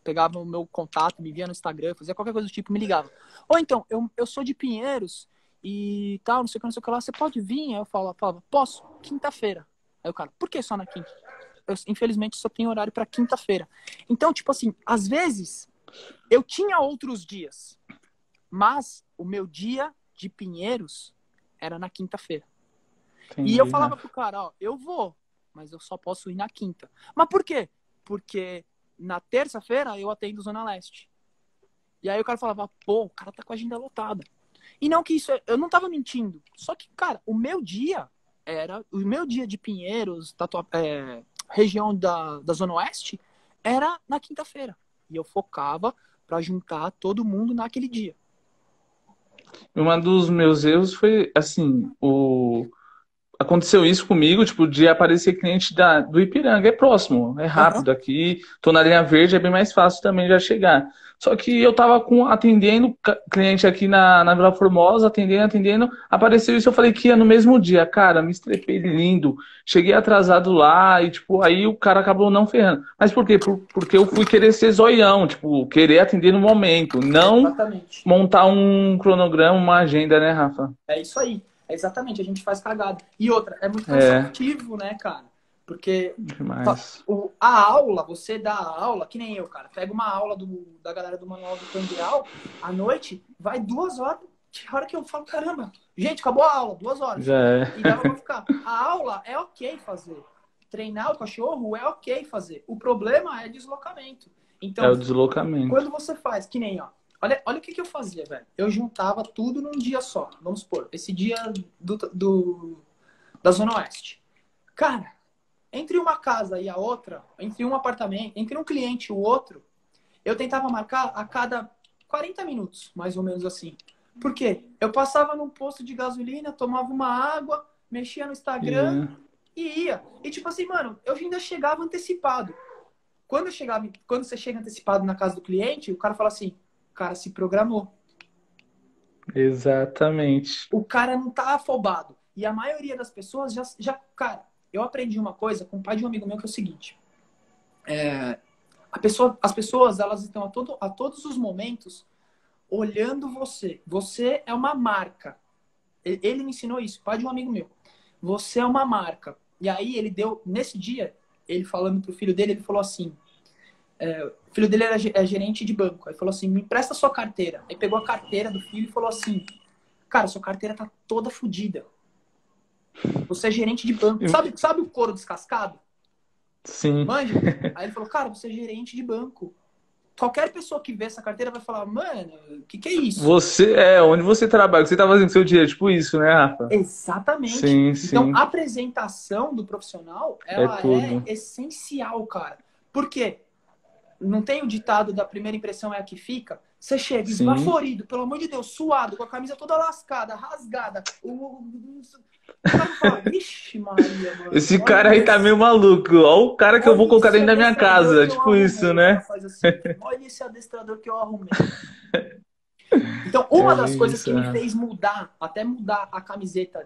pegava o meu contato, me via no Instagram, fazia qualquer coisa do tipo, me ligava. Ou então, eu sou de Pinheiros e tal, não sei o que, não sei o que lá, você pode vir? Aí eu falava, posso, quinta-feira. Aí o cara, por que só na quinta? Eu, infelizmente, só tenho horário pra quinta-feira. Então, tipo assim, às vezes, eu tinha outros dias, mas o meu dia de Pinheiros era na quinta-feira. E eu Entendi, falava Rafa. pro cara, ó, eu vou, mas eu só posso ir na quinta. Mas por quê? Porque na terça-feira eu atendo Zona Leste. E aí o cara falava, pô, o cara tá com a agenda lotada. E não que isso, eu não tava mentindo. Só que, cara, o meu dia de Pinheiros, região da Zona Oeste, era na quinta-feira. E eu focava pra juntar todo mundo naquele dia. Um dos meus erros foi, assim, aconteceu isso comigo, tipo, de aparecer cliente do Ipiranga. É próximo, é Aham. rápido aqui. Tô na linha verde, é bem mais fácil também já chegar. Só que eu tava atendendo cliente aqui na Vila Formosa, atendendo. Apareceu isso, eu falei que ia no mesmo dia. Cara, me estrepei lindo. Cheguei atrasado lá e, tipo, aí o cara acabou não ferrando. Mas por quê? Porque eu fui querer ser zoião, tipo, querer atender no momento. Não Exatamente. montar um cronograma, uma agenda, né, Rafa? É isso aí. É exatamente, a gente faz cagada. E outra, é muito É, cansativo, né, cara? Porque demais. a aula, você dá a aula, que nem eu, cara. Pega uma aula da galera do Manual do Candeal, à noite, vai 2 horas. Que hora que eu falo, caramba, gente, acabou a aula, 2 horas. Já E é. dava pra ficar. A aula é ok fazer. Treinar o cachorro é ok fazer. O problema é deslocamento. É Então, o deslocamento. quando você faz, que nem, ó. Olha o que eu fazia, velho. Eu juntava tudo num dia só. Vamos supor, esse dia da Zona Oeste. Cara, entre uma casa e a outra, entre um apartamento, entre um cliente e o outro, eu tentava marcar a cada 40 minutos, mais ou menos assim. Por quê? Eu passava num posto de gasolina, tomava uma água, mexia no Instagram E, e ia. E tipo assim, mano, eu ainda chegava antecipado. Quando você chega antecipado na casa do cliente, o cara fala assim, o cara se programou. exatamente. O cara não tá afobado. E a maioria das pessoas cara, eu aprendi uma coisa com o pai de um amigo meu que é o seguinte. As pessoas, elas estão a todos os momentos olhando você. Você é uma marca. Ele me ensinou isso, pai de um amigo meu. Você é uma marca. E aí ele deu, nesse dia, ele falando pro filho dele, ele falou assim, o filho dele é gerente de banco. Aí falou assim, me empresta sua carteira. Aí pegou a carteira do filho e falou assim, cara, sua carteira tá toda fodida. Você é gerente de banco. Sabe o couro descascado? Sim. Manja? Aí ele falou, cara, você é gerente de banco. Qualquer pessoa que vê essa carteira vai falar, mano, o que é isso? Onde você trabalha, o que você tá fazendo seu dia, tipo isso, né, Rafa? Exatamente. Sim, Então, sim. a apresentação do profissional, É ela é tudo. essencial, cara. Por quê? Não tem o ditado da primeira impressão é a que fica? Você chega Sim. esbaforido, pelo amor de Deus, suado, com a camisa toda lascada, rasgada. O cara fala, vixe Maria, mano, Esse cara aí tá meio maluco. Olha o cara que eu vou olha colocar esse dentro da minha adestrador casa. que eu Tipo isso, arrumei. O cara né? faz assim, olha esse adestrador que eu arrumei. Então, É uma das bem coisas que isso, me Rafa. fez mudar, até mudar a camiseta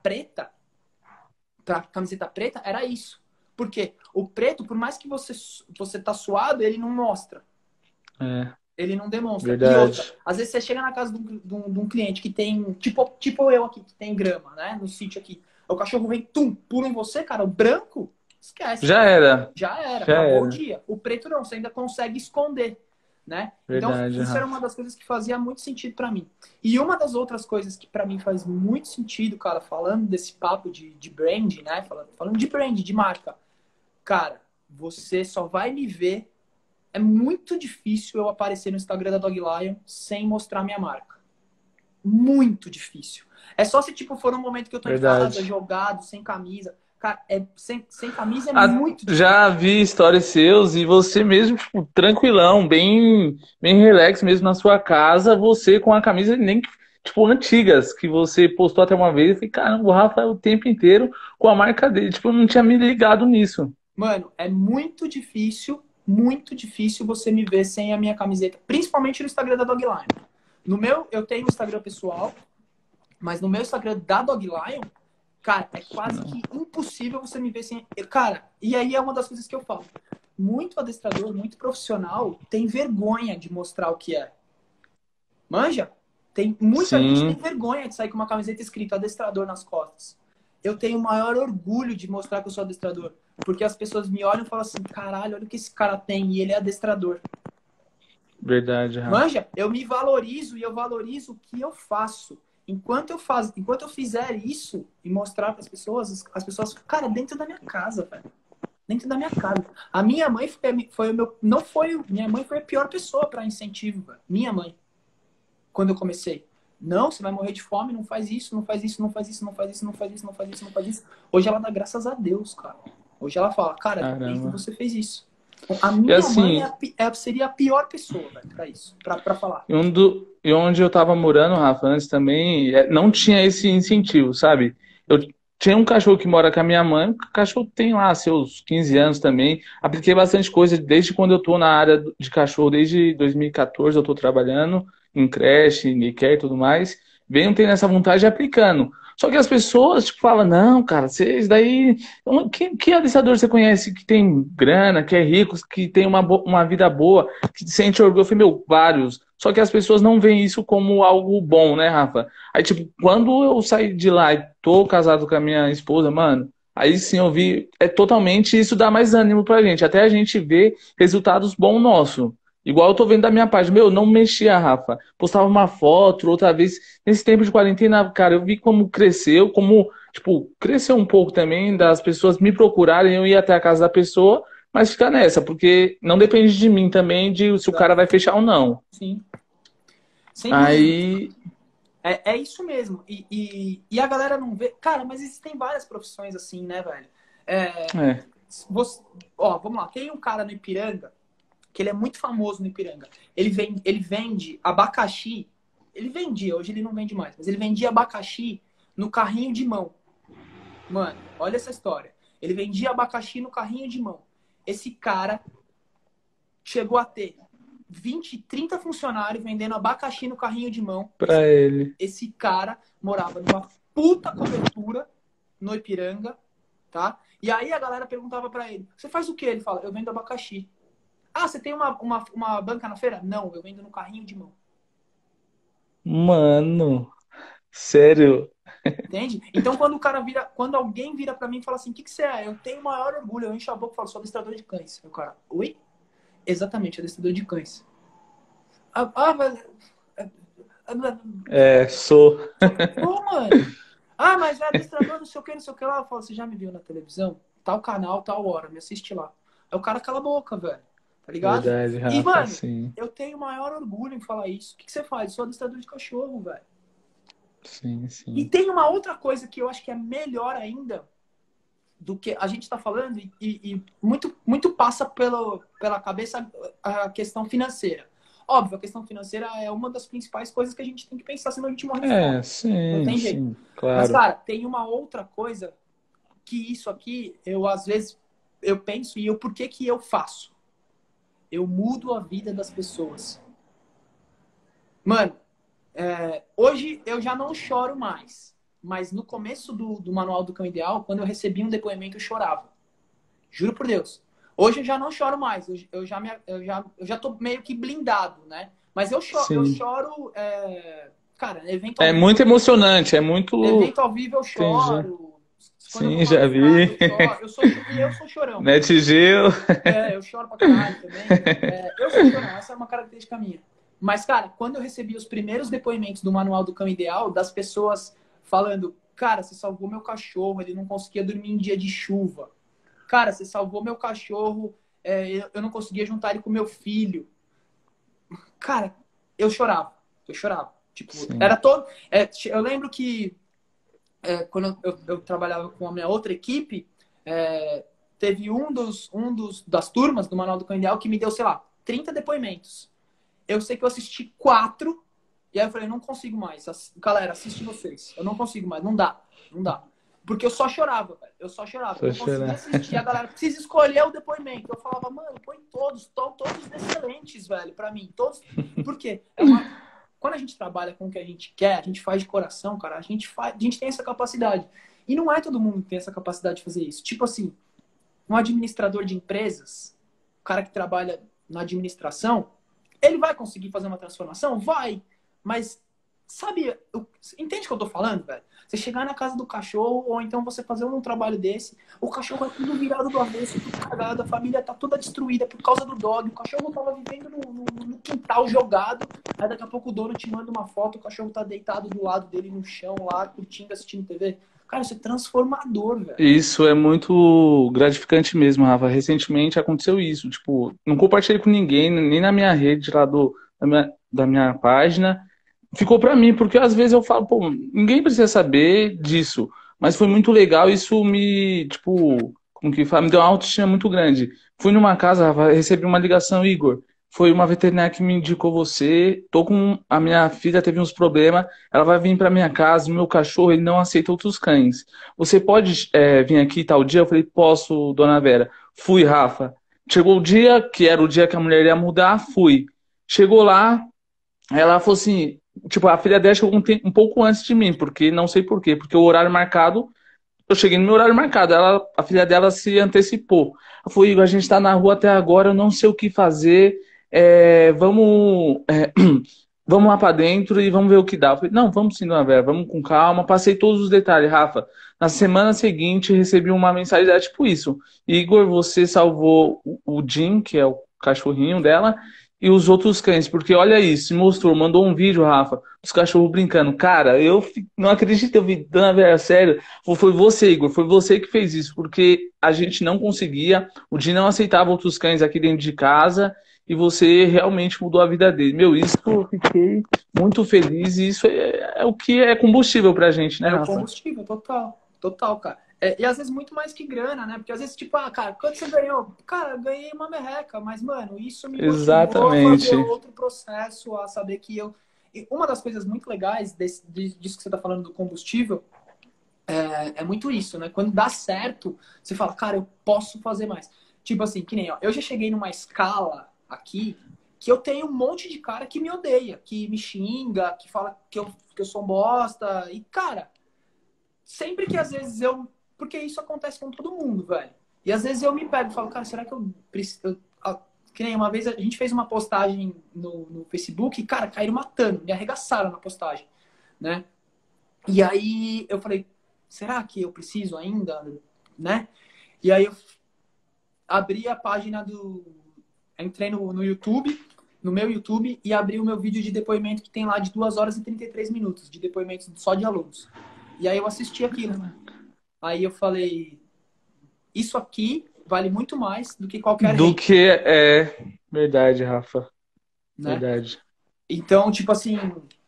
pra camiseta preta, era isso. Porque o preto, por mais que você tá suado, ele não mostra. É, Ele não demonstra. E outra, verdade. às vezes você chega na casa de um cliente que tem, tipo eu aqui, que tem grama, né? No sítio aqui. O cachorro vem, pula em você, cara. O branco, esquece. Já era. Já era, Já acabou o era. dia. O preto não, você ainda consegue esconder, né? Então, Verdade, isso era uma Rafa. das coisas que fazia muito sentido pra mim. E uma das outras coisas que pra mim faz muito sentido, cara, falando desse papo de brand, né? Falando de brand, de marca. Cara, você só vai me ver. É muito difícil eu aparecer no Instagram da Dog Lion sem mostrar minha marca. Muito difícil. É só se tipo for um momento que eu tô em casa, Verdade. jogado, sem camisa. Cara, sem camisa é Ah, muito difícil. já vi histórias seus e você mesmo, tipo, tranquilão, bem relax mesmo na sua casa, você com a camisa nem, tipo, antigas, que você postou até uma vez. Eu falei, caramba, o Rafa é o tempo inteiro com a marca dele. Tipo, eu não tinha me ligado nisso. Mano, é muito difícil você me ver sem a minha camiseta, principalmente no Instagram da Dogline. No meu, eu tenho o Instagram pessoal, mas no meu Instagram da Dogline, cara, é quase Não. que impossível você me ver sem. Cara, e aí é uma das coisas que eu falo. muito adestrador, muito profissional, tem vergonha de mostrar o que é. Manja? Tem, muita gente tem Sim, vergonha de sair com uma camiseta escrita adestrador nas costas. Eu tenho o maior orgulho de mostrar que eu sou adestrador. Porque as pessoas me olham e falam assim, caralho, olha o que esse cara tem, e ele é adestrador. verdade, Rafa. Manja, eu me valorizo e eu valorizo o que eu faço. Enquanto eu fizer isso e mostrar para as pessoas, cara, dentro da minha casa, velho. Dentro da minha casa. A minha mãe foi o meu, não foi, minha mãe foi a pior pessoa para incentivo, velho. Minha mãe, quando eu comecei. Não, você vai morrer de fome, não faz isso, não faz isso, não faz isso, não faz isso, não faz isso, não faz isso, não faz isso. Hoje ela dá graças a Deus, cara. Hoje ela fala, cara, ainda bem que Caramba. você fez isso. A E minha mãe assim, seria a pior pessoa, velho, pra isso, pra falar. e onde eu tava morando, Rafa, antes também, não tinha esse incentivo, sabe? Eu tinha um cachorro que mora com a minha mãe, o cachorro tem lá seus 15 anos também. Apliquei bastante coisa desde quando eu tô na área de cachorro, desde 2014 eu tô trabalhando em creche, em daycare e tudo mais. Venho tendo essa vontade de aplicando. Só que as pessoas, tipo, falam, não, cara, vocês daí. Que adestrador você conhece que tem grana, que é rico, que tem uma vida boa, que sente orgulho? Eu falei, meu, vários. Só que as pessoas não veem isso como algo bom, né, Rafa? Aí, tipo, quando eu saí de lá e tô casado com a minha esposa, mano, aí sim eu vi, totalmente isso dá mais ânimo pra gente, até a gente ver resultados bons nossos. Igual eu tô vendo da minha parte, meu, não mexia, Rafa. Postava uma foto, outra vez. Nesse tempo de quarentena, cara, eu vi como cresceu, como, tipo, cresceu um pouco também das pessoas me procurarem, eu ir até a casa da pessoa, mas ficar nessa, porque não depende de mim também de se o cara vai Exato. fechar ou não. Sim, sem dúvida. Aí, É isso mesmo. E a galera não vê. Cara, mas existem várias profissões assim, né, velho? É, é, você, ó, vamos lá. Tem um cara no Ipiranga, que ele é muito famoso no Ipiranga. Ele vende abacaxi. Ele vendia, hoje ele não vende mais, mas ele vendia abacaxi no carrinho de mão. Mano, olha essa história. Ele vendia abacaxi no carrinho de mão. Esse cara chegou a ter 20, 30 funcionários vendendo abacaxi no carrinho de mão. pra ele. Esse cara morava numa puta cobertura no Ipiranga, tá? E aí a galera perguntava pra ele, você faz o quê? Ele fala, eu vendo abacaxi. Ah, você tem uma banca na feira? Não, eu vendo no carrinho de mão. Mano, sério. Entende? Então quando o cara vira, quando alguém vira pra mim e fala assim, o que, que você é? Eu tenho o maior orgulho, eu encho a boca e falo, sou adestrador de cães. Aí o cara, oi? Exatamente, adestrador de cães. Mas... É, sou. Pô, mano. Ah, mas é adestrador, não sei o que, não sei o que lá. Eu falo, você já me viu na televisão? Tal canal, tal hora, me assiste lá. Aí o cara cala a boca, velho. Tá ligado? Verdade, E, Rafa, mano, sim. eu tenho o maior orgulho em falar isso. O que, que você faz? Eu sou adestrador de cachorro, velho. Sim, E sim. tem uma outra coisa que eu acho que é melhor ainda do que a gente tá falando e muito, muito passa pela cabeça a questão financeira. Óbvio, a questão financeira é uma das principais coisas que a gente tem que pensar, senão a gente morre de fome. É, Não sim, tem jeito. sim, Mas, claro. cara, tem uma outra coisa que isso aqui, eu às vezes eu penso e eu por que que eu faço? Eu mudo a vida das pessoas. Mano, hoje eu já não choro mais. Mas no começo do Manual do Cão Ideal, quando eu recebi um depoimento, eu chorava. Juro por Deus. Hoje eu já não choro mais. Eu já tô meio que blindado, né? Mas eu Sim. choro, cara, É muito emocionante, é muito. evento ao vivo eu Entendi. choro. Quando eu vou Sim, lá no já Fraga, vi. eu choro. E eu sou chorão. Net Geo. Eu choro pra caralho também. Eu sou chorão, essa é uma característica minha. Mas, cara, quando eu recebi os primeiros depoimentos do Manual do Cão Ideal, das pessoas falando, cara, você salvou meu cachorro, ele não conseguia dormir em dia de chuva. Cara, você salvou meu cachorro, eu não conseguia juntar ele com meu filho. Cara, eu chorava. Eu chorava. Tipo, era Sim. todo. Eu lembro que quando eu trabalhava com a minha outra equipe, teve das turmas do Manual do Cão Ideal que me deu, sei lá, 30 depoimentos. Eu sei que eu assisti 4, e aí eu falei, não consigo mais. Galera, assiste vocês. Eu não consigo mais, não dá, não dá. Porque eu só chorava, velho. Eu só chorava. Eu Só não conseguia chorar. assistir. A galera precisa escolher o depoimento. Eu falava, mano, põe todos, estão todos excelentes, velho, pra mim. Todos. Por quê? Quando a gente trabalha com o que a gente quer, a gente faz de coração, cara, a gente tem essa capacidade. E não é todo mundo que tem essa capacidade de fazer isso. Tipo assim, um administrador de empresas, cara que trabalha na administração, ele vai conseguir fazer uma transformação? Vai. Mas, sabe, entende o que eu tô falando, velho? Você chegar na casa do cachorro, ou então você fazer um trabalho desse, o cachorro é tudo virado do avesso, tudo cagado, a família tá toda destruída por causa do dog, o cachorro tava vivendo no quintal jogado, aí daqui a pouco o dono te manda uma foto, o cachorro tá deitado do lado dele no chão lá, curtindo, assistindo TV. Cara, isso é transformador, velho. Isso é muito gratificante mesmo, Rafa. Recentemente aconteceu isso. Tipo, não compartilhei com ninguém, nem na minha rede lá da minha página. Ficou pra mim, porque às vezes eu falo, pô, ninguém precisa saber disso. Mas foi muito legal, isso me, tipo, como que fala, me deu uma autoestima muito grande. Fui numa casa, Rafa, recebi uma ligação, Igor. Foi uma veterinária que me indicou você. Tô com a minha filha, teve uns problemas. Ela vai vir pra minha casa. O meu cachorro, ele não aceita outros cães. Você pode vir aqui tal dia? Eu falei, posso, dona Vera. Fui, Rafa. Chegou o dia, que era o dia que a mulher ia mudar, fui. Chegou lá, ela falou assim, tipo, a filha dela chegou um pouco antes de mim, porque não sei por quê, porque o horário marcado, eu cheguei no meu horário marcado, a filha dela se antecipou. Ela falou, Igor, a gente tá na rua até agora, eu não sei o que fazer, vamos lá pra dentro e vamos ver o que dá. Eu falei, não, vamos sim, dona Vera, vamos com calma. Passei todos os detalhes, Rafa. Na semana seguinte, recebi uma mensagem dela, tipo isso. Igor, você salvou o Jim, que é o cachorrinho dela, e os outros cães, porque olha isso, mostrou, mandou um vídeo, Rafa, os cachorros brincando. Cara, não acredito, eu vi, dona Vera, sério. Foi você, Igor, foi você que fez isso, porque a gente não conseguia, o Jim não aceitava outros cães aqui dentro de casa, e você realmente mudou a vida dele. Meu, isso eu fiquei muito feliz e isso é o que é combustível pra gente, né, É o Rafa? combustível, total. Total, cara. E às vezes muito mais que grana, né? Porque às vezes, tipo, cara, quanto você ganhou? Cara, eu ganhei uma merreca, mas, mano, isso me motivou a fazer Exatamente. outro processo, a saber que eu. E uma das coisas muito legais disso que você tá falando do combustível é muito isso, né? Quando dá certo, você fala, cara, eu posso fazer mais. Tipo assim, que nem, ó, eu já cheguei numa escala aqui que eu tenho um monte de cara que me odeia, que me xinga, que fala que eu sou um bosta. E, cara, sempre que às vezes eu. Porque isso acontece com todo mundo, velho. E às vezes eu me pego e falo, cara, será que eu preciso. Que nem uma vez a gente fez uma postagem no Facebook e, cara, caíram matando, me arregaçaram na postagem, né? E aí eu falei, será que eu preciso ainda, né? E aí eu abri a página do. Entrei no YouTube, no meu YouTube, e abri o meu vídeo de depoimento que tem lá de 2 horas e 33 minutos de depoimentos só de alunos. E aí eu assisti aquilo. Aí eu falei, isso aqui vale muito mais do que qualquer Do hater, que é verdade, Rafa. né? Verdade. Então, tipo assim,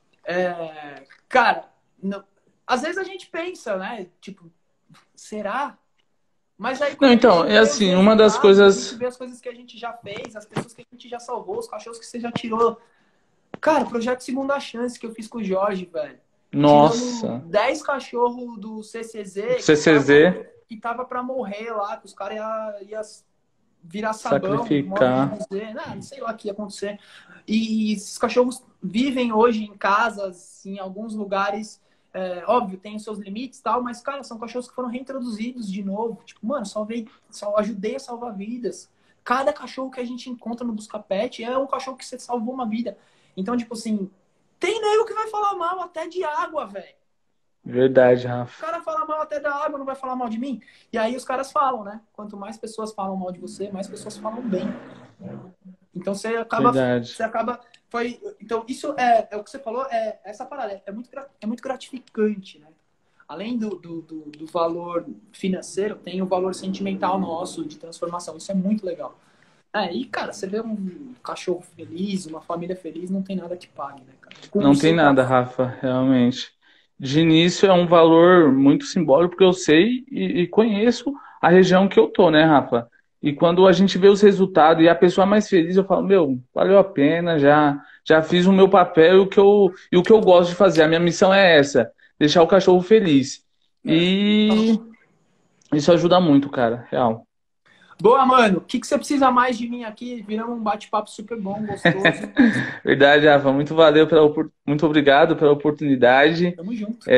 cara, às vezes a gente pensa, né? Tipo, será? Mas aí Não, quando a então, gente é vê os assim, uma das resultados, a gente coisas. vê as coisas que a gente já fez, as pessoas que a gente já salvou, os cachorros que você já tirou. Cara, projeto Segunda Chance que eu fiz com o Jorge, velho. Tiramos Nossa. 10 cachorros do CCZ CCZ, que tava pra morrer lá, que os caras ia virar sabão, modo de sacrificar. dizer, né? Não sei lá o que ia acontecer. E esses cachorros vivem hoje em casas, em alguns lugares, óbvio, tem os seus limites e tal, mas, cara, são cachorros que foram reintroduzidos de novo. Tipo, mano, ajudei a salvar vidas. Cada cachorro que a gente encontra no Busca Pet é um cachorro que você salvou uma vida. Então, tipo assim, tem nego que vai falar mal até de água, velho. Verdade, O Rafa. cara fala mal até da água, não vai falar mal de mim? E aí os caras falam, né? Quanto mais pessoas falam mal de você, mais pessoas falam bem. Então Verdade. você acaba, então isso o que você falou, essa parada, é muito gratificante, né? Além do valor financeiro, tem o valor sentimental nosso de transformação. Isso é muito legal. E, cara, você vê um cachorro feliz, uma família feliz, não tem nada que pague, né, cara? Com o Não tem seu nada, trabalho. Rafa, realmente. De início é um valor muito simbólico, porque eu sei e conheço a região que eu tô, né, Rafa? E quando a gente vê os resultados e a pessoa mais feliz, eu falo, meu, valeu a pena, já fiz o meu papel e o que eu gosto de fazer. A minha missão é essa, deixar o cachorro feliz. E isso ajuda muito, cara, real. Boa, mano. O que você precisa mais de mim aqui? Viramos um bate-papo super bom, gostoso. Verdade, Rafa, muito obrigado pela oportunidade. Tamo junto.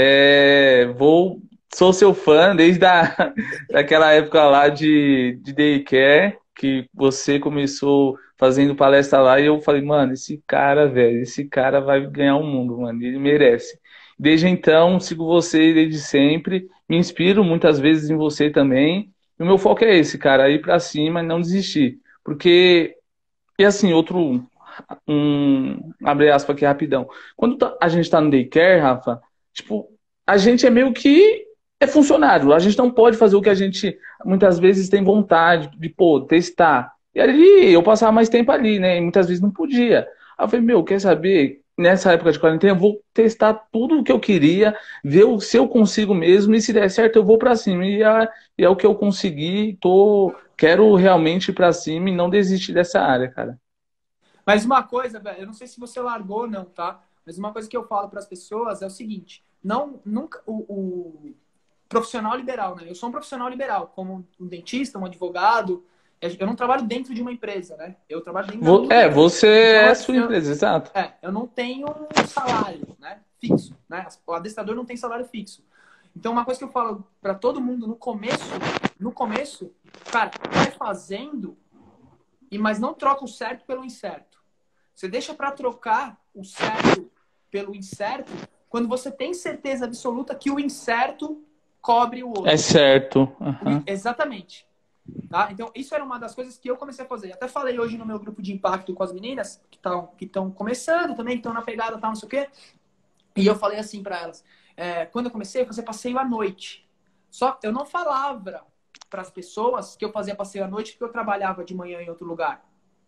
Sou seu fã desde daquela época lá de daycare. que você começou fazendo palestra lá e eu falei, mano, esse cara, velho, esse cara vai ganhar o mundo, mano, ele merece. Desde então, sigo você desde sempre, me inspiro muitas vezes em você também. E o meu foco é esse, cara, ir pra cima e não desistir. Porque, e assim, abre aspas aqui rapidão. Quando a gente tá no daycare, Rafa, tipo, a gente é meio que é funcionário. A gente não pode fazer o que a gente muitas vezes tem vontade de, pô, testar. E ali eu passava mais tempo ali, né? E muitas vezes não podia. Aí eu falei, meu, quer saber? Nessa época de quarentena, eu vou testar tudo o que eu queria, ver se eu consigo mesmo, e se der certo, eu vou pra cima. E é o que eu consegui, quero realmente ir pra cima e não desistir dessa área, cara. Mas uma coisa, velho, eu não sei se você largou ou não, tá? Mas uma coisa que eu falo para as pessoas é o seguinte: não, nunca o profissional liberal, né? Eu sou um profissional liberal, como um dentista, um advogado. Eu não trabalho dentro de uma empresa, né? Eu trabalho dentro da minha empresa. Você Então, é sua empresa, exato. eu não tenho um salário, né? Fixo, né? O adestrador não tem salário fixo. Então, uma coisa que eu falo para todo mundo no começo, cara, vai fazendo, mas não troca o certo pelo incerto. Você deixa para trocar o certo pelo incerto quando você tem certeza absoluta que o incerto cobre o outro. É certo. Uhum. Exatamente. Tá? Então, isso era uma das coisas que eu comecei a fazer. Até falei hoje no meu grupo de impacto com as meninas que estão começando também, que estão na pegada, tal, não sei o quê. E eu falei assim para elas: quando eu comecei a fazer passeio à noite. Só eu não falava para as pessoas que eu fazia passeio à noite porque eu trabalhava de manhã em outro lugar.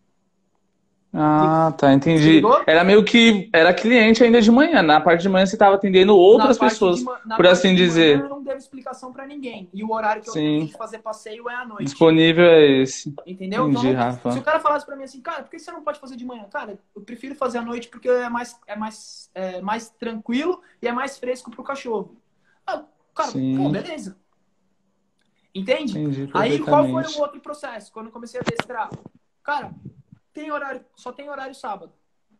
Ah, tá, entendi. Ligou? Era meio que era cliente ainda de manhã. Na parte de manhã você estava atendendo outras pessoas, Na por parte assim de manhã dizer. eu não devo explicação para ninguém. E o horário que eu tenho Sim, de fazer passeio é à noite. disponível é esse. Entendeu? Então, Entendi, se Rafa. o cara falasse para mim assim, cara, por que você não pode fazer de manhã? Cara, eu prefiro fazer à noite porque é mais tranquilo e é mais fresco pro cachorro. Ah, cara, pô, Sim, beleza. Entende? entendi Aí, qual foi o perfeitamente. outro processo? Quando eu comecei a adestrar. Cara, só tem horário sábado.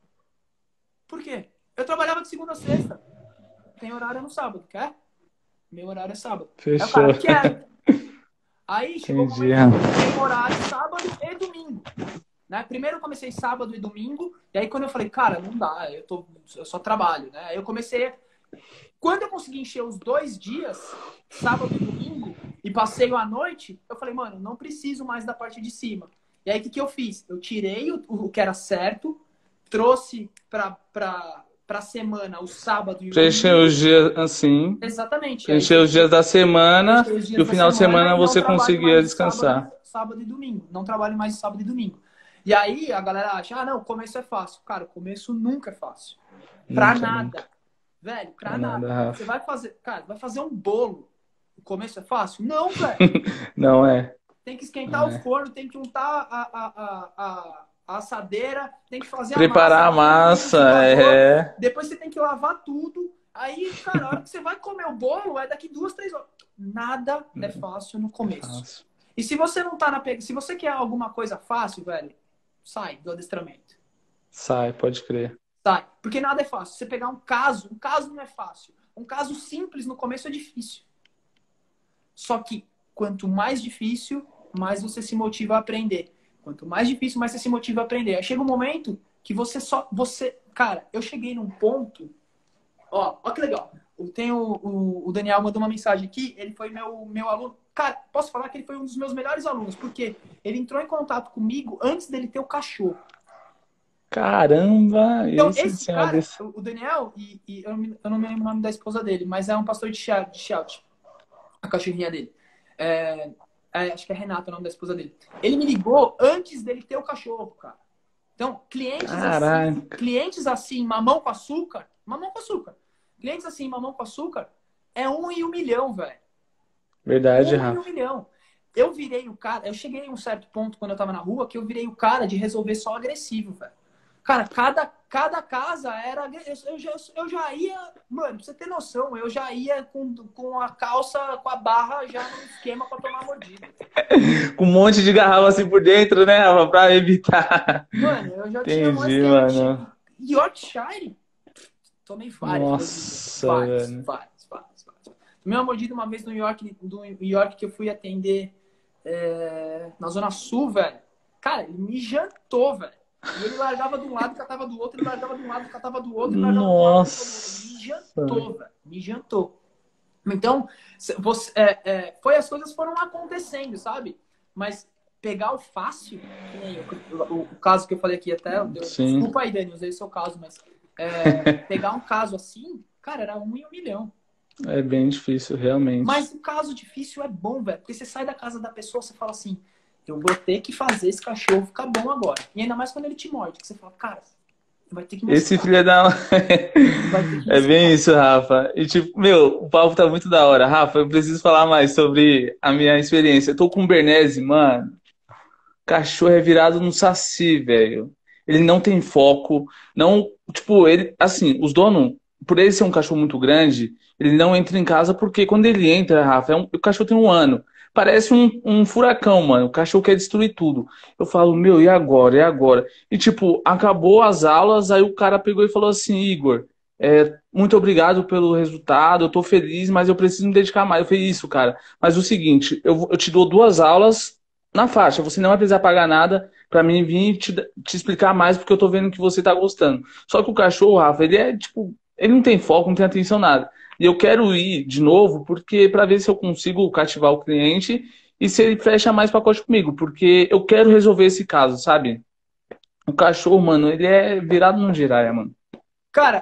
Por quê? Eu trabalhava de segunda a sexta. Tem horário no sábado, quer? Meu horário é sábado. Aí o Fechou. cara, quero. Aí chegou o Entendi, momento que Rafa. tem horário sábado e domingo. Né? Primeiro eu comecei sábado e domingo. E aí quando eu falei, cara, não dá, eu só trabalho. Né? Aí eu comecei. Quando eu consegui encher os 2 dias, sábado e domingo, e passeio à noite, eu falei, mano, não preciso mais da parte de cima. E aí o que eu fiz? Eu tirei o que era certo, trouxe pra semana o sábado e o Preencher os domingo. dias assim. Exatamente. E aí Preencher os dias da semana fechei os e dias o da final de semana semana e não você trabalho mais conseguia de descansar. sábado e domingo. Não trabalho mais de sábado e domingo. E aí a galera acha, ah, não, o começo é fácil. Cara, o começo nunca é fácil. Pra Nunca, nada. nunca. Velho, pra Pra nada, nada. Você Rafa. vai fazer, cara, vai fazer um bolo. O começo é fácil? Não, velho. Não é. Tem que esquentar Não o é. forno, tem que untar a assadeira, tem que fazer a massa, Preparar a bater no massa, liquidificador, é. depois você tem que lavar tudo. Aí, cara, a hora que você vai comer o bolo é daqui 2, 3 horas. Nada é fácil no começo. Fácil. E se você não tá na pegada, se você quer alguma coisa fácil, velho, sai do adestramento. Sai, pode crer. Sai. Porque nada é fácil. Você pegar um caso não é fácil. Um caso simples no começo é difícil. Só que quanto mais difícil, mais você se motiva a aprender. Quanto mais difícil, mais você se motiva a aprender. Aí chega um momento que cara, eu cheguei num ponto, ó que legal. Tem o Daniel mandou uma mensagem aqui, ele foi meu aluno. Cara, posso falar que ele foi um dos meus melhores alunos, porque ele entrou em contato comigo antes dele ter o cachorro. Caramba, Então, esse esse senhor cara, desse. o Daniel, eu não me lembro o nome da esposa dele, mas é um pastor de Shout, a cachorrinha dele. Acho que é Renata o nome da esposa dele. Ele me ligou antes dele ter o cachorro, cara. Então, Caraca. clientes assim, mamão com açúcar. Clientes assim, mamão com açúcar, é 1 em 1 milhão, velho. Verdade, 1 em 1 milhão. Rafa. Eu virei o cara, eu cheguei em um certo ponto quando eu tava na rua que eu virei o cara de resolver só agressivo, velho. Cara, cada casa era. Eu já ia. Mano, pra você ter noção, eu já ia com a calça, com a barra já no esquema pra tomar mordida. Com um monte de garrafa assim por dentro, né, Rafa? Pra evitar. Mano, eu já tinha um Entendi, esquema. mano. Yorkshire, tomei várias mordidas. Nossa, Várias, velho. várias, várias, várias. Tomei uma mordida uma vez no York que eu fui atender. na Zona Sul, velho. Cara, ele me jantou, velho. E ele largava de um lado, catava do outro, ele largava de um lado, catava do outro, ele largava de um lado, catava do outro. Ele me Nossa. jantou, velho. Me jantou. Então, foi as coisas foram acontecendo, sabe? Mas pegar o fácil, que nem o caso que eu falei aqui até, Sim. desculpa aí, Dani, usei o seu caso, mas pegar um caso assim, cara, era 1 em 1 milhão. É bem difícil, realmente. Mas o caso difícil é bom, velho, porque você sai da casa da pessoa, você fala assim, eu vou ter que fazer esse cachorro ficar bom agora. E ainda mais quando ele te morde, que você fala, cara, vai ter que me Esse explicar. filho é da. Vai ter que me É bem explicar. isso, Rafa. E tipo, meu, o papo tá muito da hora. Rafa, eu preciso falar mais sobre a minha experiência. Eu tô com o Bernese, mano. Cachorro é virado no saci, velho. Ele não tem foco. Não, tipo, ele, assim, os donos, por ele ser um cachorro muito grande, ele não entra em casa porque quando ele entra, Rafa, o cachorro tem 1 ano. Parece um furacão, mano. O cachorro quer destruir tudo. Eu falo, meu, e agora? E agora? E tipo, acabou as aulas, aí o cara pegou e falou assim, Igor, muito obrigado pelo resultado, eu tô feliz, mas eu preciso me dedicar mais. Eu falei, isso, cara. Mas o seguinte, eu te dou 2 aulas na faixa, você não vai precisar pagar nada pra mim vir te explicar mais porque eu tô vendo que você tá gostando. Só que o cachorro, Rafa, ele é tipo, ele não tem foco, não tem atenção nada. E eu quero ir de novo porque para ver se eu consigo cativar o cliente e se ele fecha mais pacote comigo, porque eu quero resolver esse caso, sabe? O cachorro, mano, ele é virado num giraia, mano. Cara,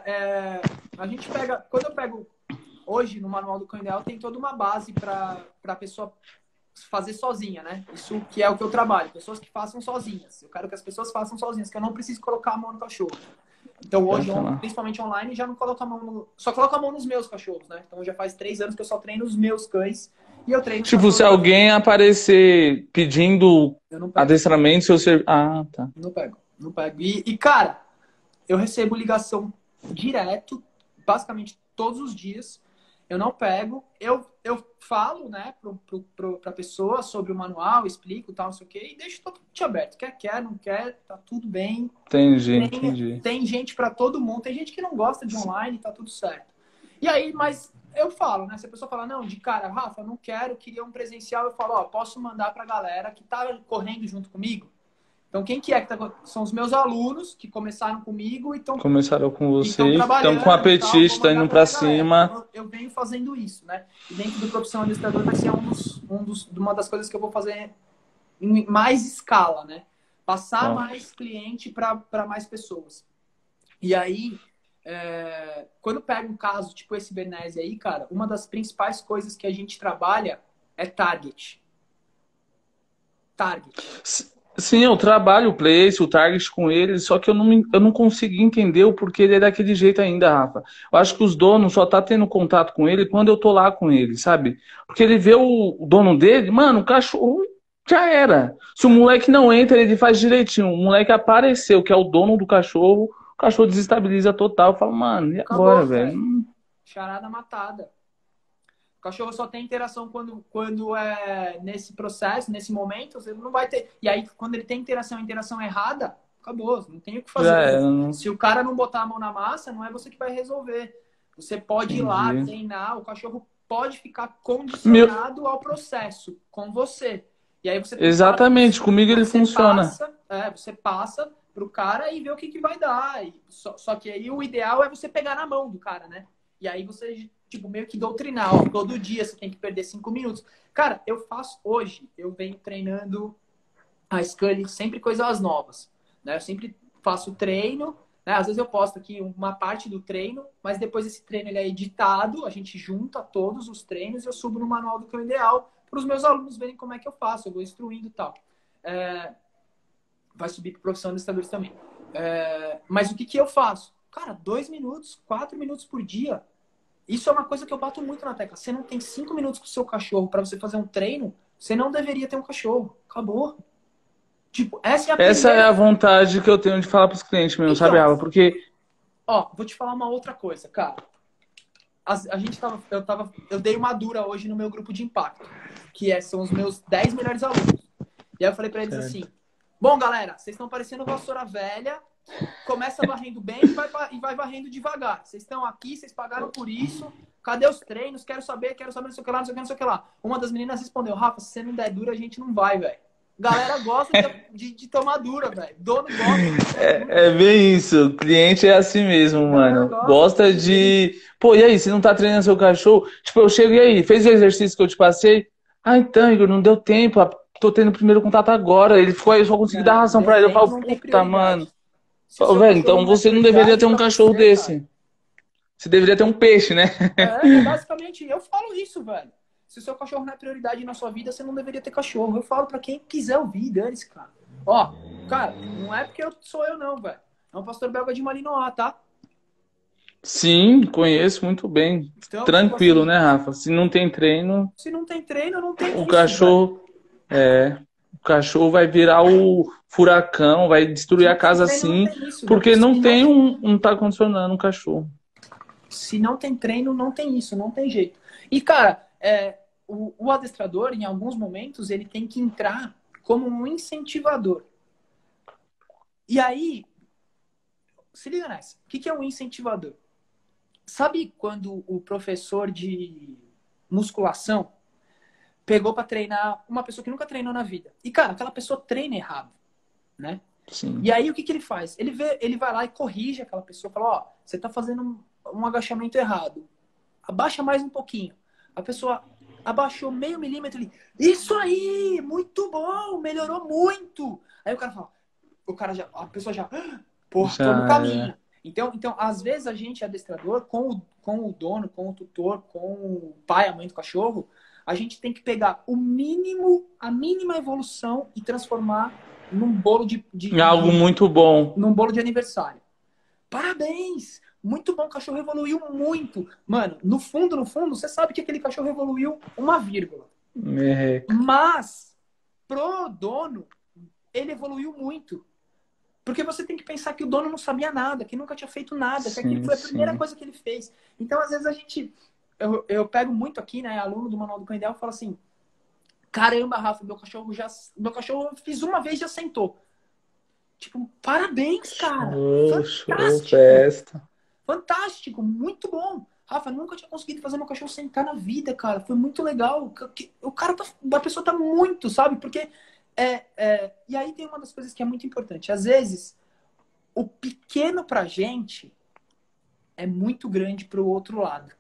a gente pega. Quando eu pego hoje no Manual do Cão Ideal, tem toda uma base para a pessoa fazer sozinha, né? Isso que é o que eu trabalho, pessoas que façam sozinhas. Eu quero que as pessoas façam sozinhas, que eu não preciso colocar a mão no cachorro. Então Pode hoje, falar. principalmente online, já não coloco a mão só coloco a mão nos meus cachorros, né? Então já faz 3 anos que eu só treino os meus cães e eu treino os Tipo, se cachorros da... alguém aparecer pedindo Eu não pego, adestramento, seu ser... Ah, tá. não pego, não pego. Cara, eu recebo ligação direto, basicamente todos os dias. Eu não pego, eu falo, né, pra pessoa sobre o manual, explico tal, não sei o quê, e deixo totalmente aberto. Quer, não quer, tá tudo bem. Entendi, Tem, entendi. tem gente para todo mundo, tem gente que não gosta de online, tá tudo certo. E aí, mas eu falo, né? Se a pessoa fala, não, de cara, Rafa, não quero, queria um presencial, eu falo, ó, posso mandar pra galera que tá correndo junto comigo? Então, quem que é que tá... São os meus alunos que começaram comigo e Começaram com estão você, estão com trabalhando e tal, vou apetite, estão mandar indo pra pra minha galera. cima. Então, eu venho fazendo isso, né? E dentro do Profissão Adestrador vai ser uma das coisas que eu vou fazer em mais escala, né? Passar Ó, mais cliente para mais pessoas. E aí, quando pega um caso tipo esse Bernese aí, cara, uma das principais coisas que a gente trabalha é target. Target. sim, eu trabalho o place, o target com ele, só que eu não consegui entender o porquê ele é daquele jeito ainda, Rafa. Eu acho que os donos só tá tendo contato com ele quando eu tô lá com ele, sabe? Porque ele vê o dono dele, mano, o cachorro já era. Se o moleque não entra, ele faz direitinho. O moleque apareceu, que é o dono do cachorro, o cachorro desestabiliza total. Eu falo, mano, e agora, Acabou, velho? velho. Charada matada. O cachorro só tem interação quando é nesse processo, nesse momento, ele não vai ter. E aí, quando ele tem interação, interação errada, acabou, não tem o que Já fazer. era, não Se o cara não botar a mão na massa, não é você que vai resolver. Você pode ir lá, entendi. treinar, o cachorro pode ficar Meu, condicionado ao processo com você. E aí exatamente, comigo ele funciona. você passa pro cara e vê o que vai dar. Só que aí o ideal é você pegar na mão do cara, né? E aí você, tipo, meio que doutrinar, ó, todo dia você tem que perder 5 minutos. Cara, eu faço hoje, eu venho treinando a Scully sempre coisas novas, né? Eu sempre faço treino, né? Às vezes eu posto aqui uma parte do treino, mas depois esse treino ele é editado, a gente junta todos os treinos e eu subo no Manual do Cão Ideal para os meus alunos verem como é que eu faço, eu vou instruindo e tal. Vai subir para profissão de adestradores também. Mas o que eu faço? Cara, 2 minutos, 4 minutos por dia. Isso é uma coisa que eu bato muito na tecla. Você não tem 5 minutos com o seu cachorro para você fazer um treino, você não deveria ter um cachorro. Acabou. Tipo, essa é a Essa é a primeira. vontade que eu tenho de falar pros clientes meus, sabe, Então, Rafa? Porque ó, vou te falar uma outra coisa, cara. A gente eu dei uma dura hoje no meu grupo de impacto, são os meus 10 melhores alunos. E aí eu falei para eles assim: certo. bom, galera, vocês estão parecendo vassoura velha, começa varrendo bem e vai varrendo devagar. Vocês estão aqui, vocês pagaram por isso, cadê os treinos? Quero saber não sei o que lá, não sei o que, não sei o que lá. Uma das meninas respondeu, Rafa, se você não der dura, a gente não vai, velho. Galera gosta de tomar dura, velho. Dono gosta de dura. É bem isso. O cliente é assim mesmo, Galera mano. gosta Gosta de. Pô, e aí, você não tá treinando seu cachorro? Tipo, eu chego e aí, fez o exercício que eu te passei? Ah, então, Igor, não deu tempo. Tô tendo o primeiro contato agora. Ele ficou aí, eu só consegui dar ração pra ele. Eu Desenho falo, não tem puta, mano. prioridade. Se o Falo, seu velho, cachorro então não é você não deveria prioridade ter um pra cachorro você, cara. desse. Você deveria ter um peixe, né? É basicamente, eu falo isso, velho. Se o seu cachorro não é prioridade na sua vida, você não deveria ter cachorro. Eu falo pra quem quiser ouvir, dane-se, cara. Ó, cara, não é porque sou eu não, velho. É um pastor belga de Malinois, tá? Sim, conheço muito bem. Então, tipo Tranquilo, assim, né, Rafa? Se não tem treino, se não tem treino, não tem o isso, velho. cachorro. É. O cachorro vai virar o furacão, vai destruir Se a não tem casa treino, não assim, tem isso, velho. porque não tem não tá condicionando um cachorro. Se não tem treino, não tem isso, não tem jeito. E, cara, o adestrador, em alguns momentos, ele tem que entrar como um incentivador. E aí, se liga nessa. O que é um incentivador? Sabe quando o professor de musculação pegou para treinar uma pessoa que nunca treinou na vida? E, cara, aquela pessoa treina errado, né? Sim. E aí, o que ele faz? Ele vai lá e corrige aquela pessoa. Fala, ó, você tá fazendo um agachamento errado. Abaixa mais um pouquinho. A pessoa abaixou meio milímetro ali. Isso aí! Muito bom! Melhorou muito! Aí o cara fala, a pessoa já, porra, tô no Já caminho. é. Então, às vezes a gente, adestrador, com o dono, com o tutor, com o pai, a mãe do cachorro, a gente tem que pegar o mínimo, a mínima evolução e transformar num bolo É algo muito bom. num bolo de aniversário. Parabéns! Muito bom, o cachorro evoluiu muito. Mano, no fundo, você sabe que aquele cachorro evoluiu uma vírgula. Merreca. Mas, pro dono, ele evoluiu muito. Porque você tem que pensar que o dono não sabia nada, que nunca tinha feito nada, que aquilo Sim, foi a primeira sim. coisa que ele fez. Então, às vezes, a gente. Eu pego muito aqui, né? Aluno do Manual do Cão Ideal, fala assim: caramba, Rafa, meu cachorro eu fiz uma vez e já sentou. Tipo, parabéns, cara. Show, show, Fantástico. festa. Fantástico, muito bom. Rafa, nunca tinha conseguido fazer meu cachorro sentar na vida, cara. Foi muito legal. O cara tá, a pessoa tá muito, sabe? Porque e aí tem uma das coisas que é muito importante. Às vezes, o pequeno pra gente é muito grande pro outro lado.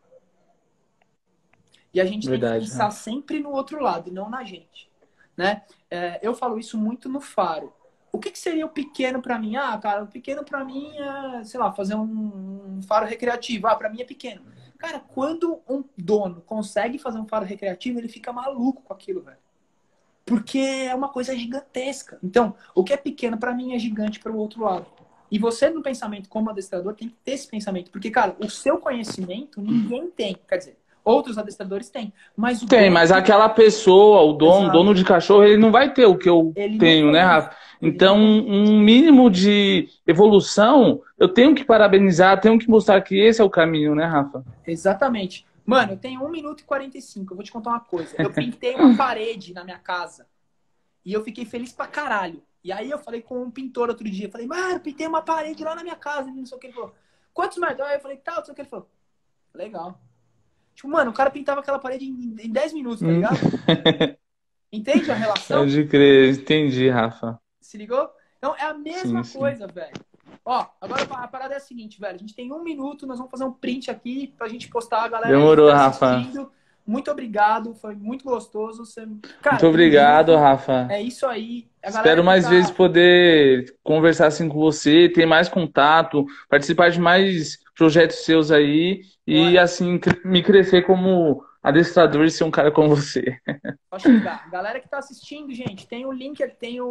E a gente tem que Verdade, pensar Rafa. sempre no outro lado e não na gente, né? Eu falo isso muito no Faro. O que seria o pequeno para mim? Ah, cara, o pequeno para mim é, sei lá, fazer um faro recreativo. Ah, para mim é pequeno. Cara, quando um dono consegue fazer um faro recreativo, ele fica maluco com aquilo, velho. Porque é uma coisa gigantesca. Então, o que é pequeno para mim é gigante para o outro lado. E você, no pensamento como adestrador, tem que ter esse pensamento. Porque, cara, o seu conhecimento ninguém tem. Quer dizer, outros adestradores têm. Mas o Tem, dono. mas aquela pessoa, dono Exato. de cachorro, ele não vai ter o que eu Ele não tenho, né, tem. Rafa? Ele não Então, tem. um mínimo de evolução, eu tenho que parabenizar, tenho que mostrar que esse é o caminho, né, Rafa? Exatamente. Mano, eu tenho 1 minuto e 45. Eu vou te contar uma coisa. Eu pintei uma parede na minha casa. E eu fiquei feliz pra caralho. E aí eu falei com um pintor outro dia. Eu falei, mano, eu pintei uma parede lá na minha casa. Ele não sei o que. Ele falou, quantos metros? Aí eu falei, tá, não sei o que. Ele falou, legal. Tipo, mano, o cara pintava aquela parede em 10 minutos, tá Hum. ligado? Entende a relação? Pode crer, entendi, Rafa. Se ligou? Então é a Sim, mesma sim. coisa, velho. Ó, agora a parada é a seguinte, velho. A gente tem 1 minuto, nós vamos fazer um print aqui pra gente postar. A galera aí que Demorou, tá Rafa. assistindo, muito obrigado. Foi muito gostoso. Muito Cara, tamo obrigado, junto. Rafa. É isso aí. A galera Espero que mais vezes tá. poder conversar assim com você, ter mais contato, participar de mais projetos seus aí e Bora. assim me crescer como adestrador e ser um cara como você. Pode chegar. Galera que tá assistindo, gente, tem o link, tem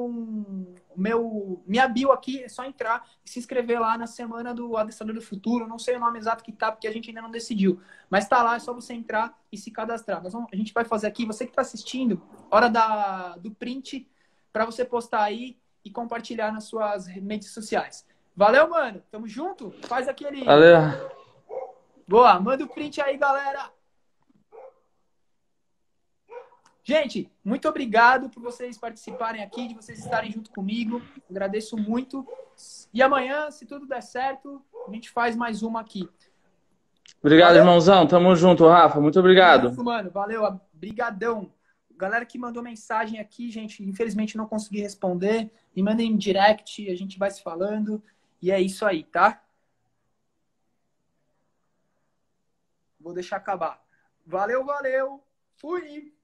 minha bio aqui, é só entrar e se inscrever lá na semana do Adestrador do Futuro. Não sei o nome exato que tá, porque a gente ainda não decidiu. Mas tá lá, é só você entrar e se cadastrar. A gente vai fazer aqui, você que tá assistindo, hora do print para você postar aí e compartilhar nas suas redes sociais. Valeu, mano. Tamo junto. Faz aquele. Valeu. Boa, manda o print aí, galera. Gente, muito obrigado por vocês participarem aqui, de vocês estarem junto comigo. Agradeço muito. E amanhã, se tudo der certo, a gente faz mais uma aqui. Obrigado, Valeu? irmãozão. Tamo junto, Rafa. Muito obrigado. Isso, mano. Valeu. Brigadão. Galera que mandou mensagem aqui, gente, infelizmente não consegui responder. Me mandem em direct, a gente vai se falando. E é isso aí, tá? Vou deixar acabar. Valeu, valeu. Fui.